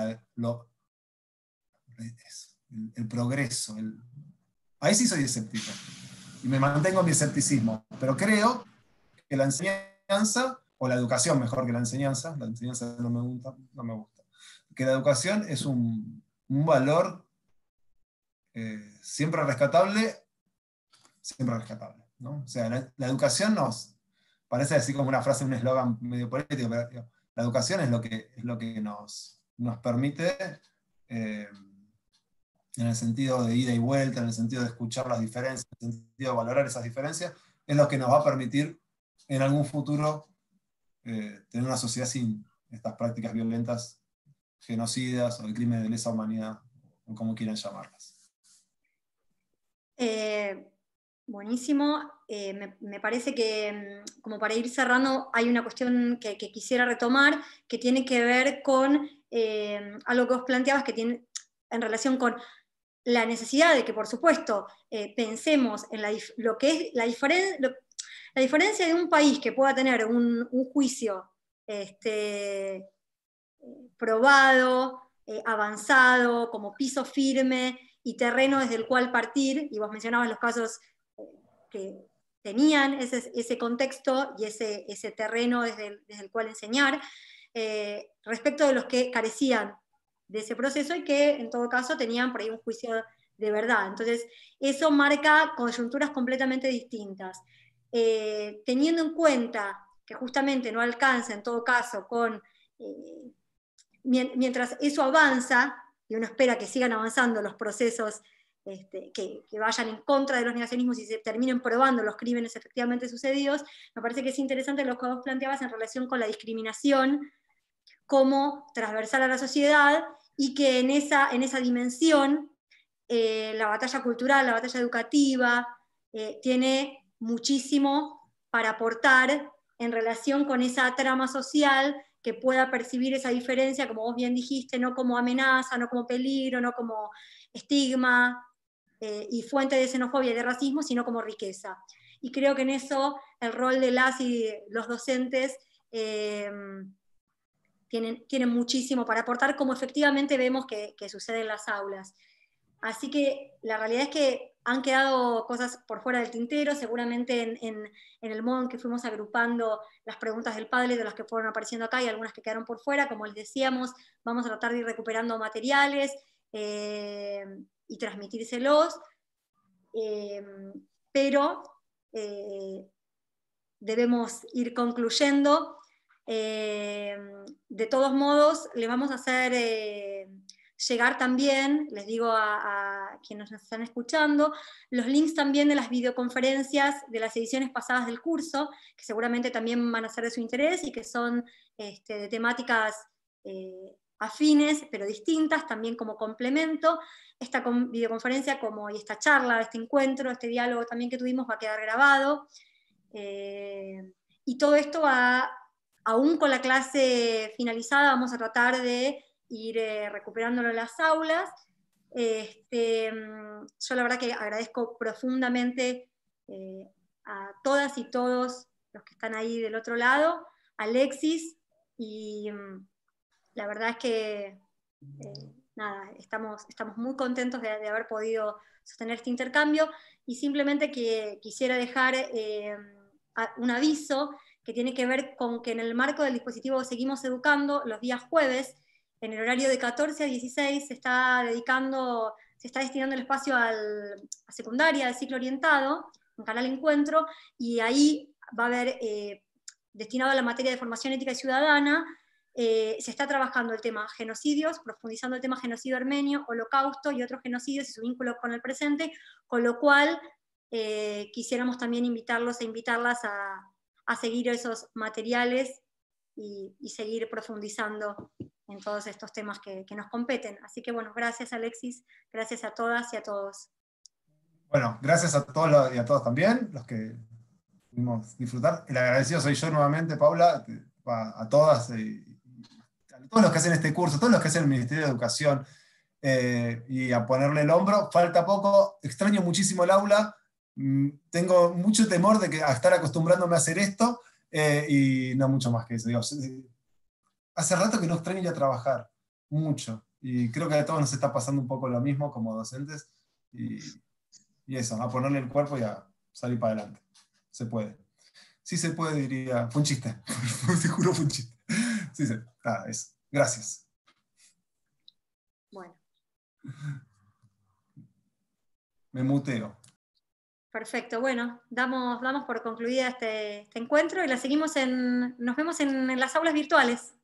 el progreso. Ahí sí soy escéptico, y me mantengo en mi escepticismo, pero creo que la enseñanza, o la educación mejor que la enseñanza no me gusta, que la educación es un valor siempre rescatable, ¿no? O sea, la educación parece así como una frase, un eslogan medio político, pero la educación es lo que nos permite, en el sentido de ida y vuelta, en el sentido de escuchar las diferencias, en el sentido de valorar esas diferencias, es lo que nos va a permitir en algún futuro tener una sociedad sin estas prácticas violentas, genocidas o el crimen de lesa humanidad, o como quieran llamarlas. Buenísimo. Me parece que, como para ir cerrando, hay una cuestión que quisiera retomar, que tiene que ver con algo que vos planteabas, que tiene en relación con la necesidad de que, por supuesto, pensemos en lo que es la diferencia de un país que pueda tener un juicio probado, avanzado, como piso firme y terreno desde el cual partir, y vos mencionabas los casos que tenían ese contexto y ese terreno desde el cual enseñar, respecto de los que carecían de ese proceso y que en todo caso tenían por ahí un juicio de verdad. Entonces, eso marca coyunturas completamente distintas. Teniendo en cuenta que justamente no alcanza en todo caso con... mientras eso avanza, y uno espera que sigan avanzando los procesos que vayan en contra de los negacionismos y se terminen probando los crímenes efectivamente sucedidos, me parece que es interesante lo que vos planteabas en relación con la discriminación como transversal a la sociedad, y que en esa dimensión la batalla cultural, la batalla educativa, tiene muchísimo para aportar en relación con esa trama social que pueda percibir esa diferencia, como vos bien dijiste, no como amenaza, no como peligro, no como estigma y fuente de xenofobia y de racismo, sino como riqueza. Y creo que en eso el rol de las y los docentes tienen muchísimo para aportar, como efectivamente vemos que sucede en las aulas. Así que la realidad es que han quedado cosas por fuera del tintero, seguramente en el modo en que fuimos agrupando las preguntas del padre, de las que fueron apareciendo acá, y algunas que quedaron por fuera, como les decíamos, vamos a tratar de ir recuperando materiales y transmitírselos, pero debemos ir concluyendo. De todos modos, les vamos a hacer llegar también, les digo a quienes nos están escuchando, los links también de las videoconferencias de las ediciones pasadas del curso, que seguramente también van a ser de su interés y que son de temáticas afines, pero distintas, también como complemento. Esta videoconferencia y esta charla, este encuentro, este diálogo también que tuvimos va a quedar grabado. Y todo esto aún con la clase finalizada, vamos a tratar de ir recuperándolo en las aulas. Yo la verdad que agradezco profundamente a todas y todos los que están ahí del otro lado, Alexis, y la verdad es que nada, estamos muy contentos de haber podido sostener este intercambio, y simplemente que quisiera dejar un aviso que tiene que ver con que en el marco del dispositivo Seguimos Educando, los días jueves, en el horario de 14 a 16, se está destinando el espacio a secundaria, al ciclo orientado, en Canal Encuentro, y ahí va a haber, destinado a la materia de formación ética y ciudadana, se está trabajando el tema genocidios, profundizando el tema genocidio armenio, holocausto y otros genocidios y su vínculo con el presente, con lo cual quisiéramos también invitarlos e invitarlas a seguir esos materiales y seguir profundizando en todos estos temas que nos competen. Así que bueno, gracias Alexis, gracias a todas y a todos. Bueno, gracias a todos y a todos también, los que pudimos disfrutar. El agradecido soy yo nuevamente, Paula, a todas, a todos los que hacen este curso, todos los que hacen el Ministerio de Educación, y a ponerle el hombro. Falta poco, extraño muchísimo el aula, tengo mucho temor a estar acostumbrándome a hacer esto, y no mucho más que eso. Digo, hace rato que no extraño ir a trabajar, mucho, y creo que a todos nos está pasando un poco lo mismo como docentes, y eso, a ponerle el cuerpo y a salir para adelante. Se puede. Sí se puede, diría. Fue un chiste. Te juro, fue un chiste. Sí, sí. Nada, eso. Gracias. Bueno. Me muteo. Perfecto, bueno, damos por concluida este encuentro y nos vemos en las aulas virtuales.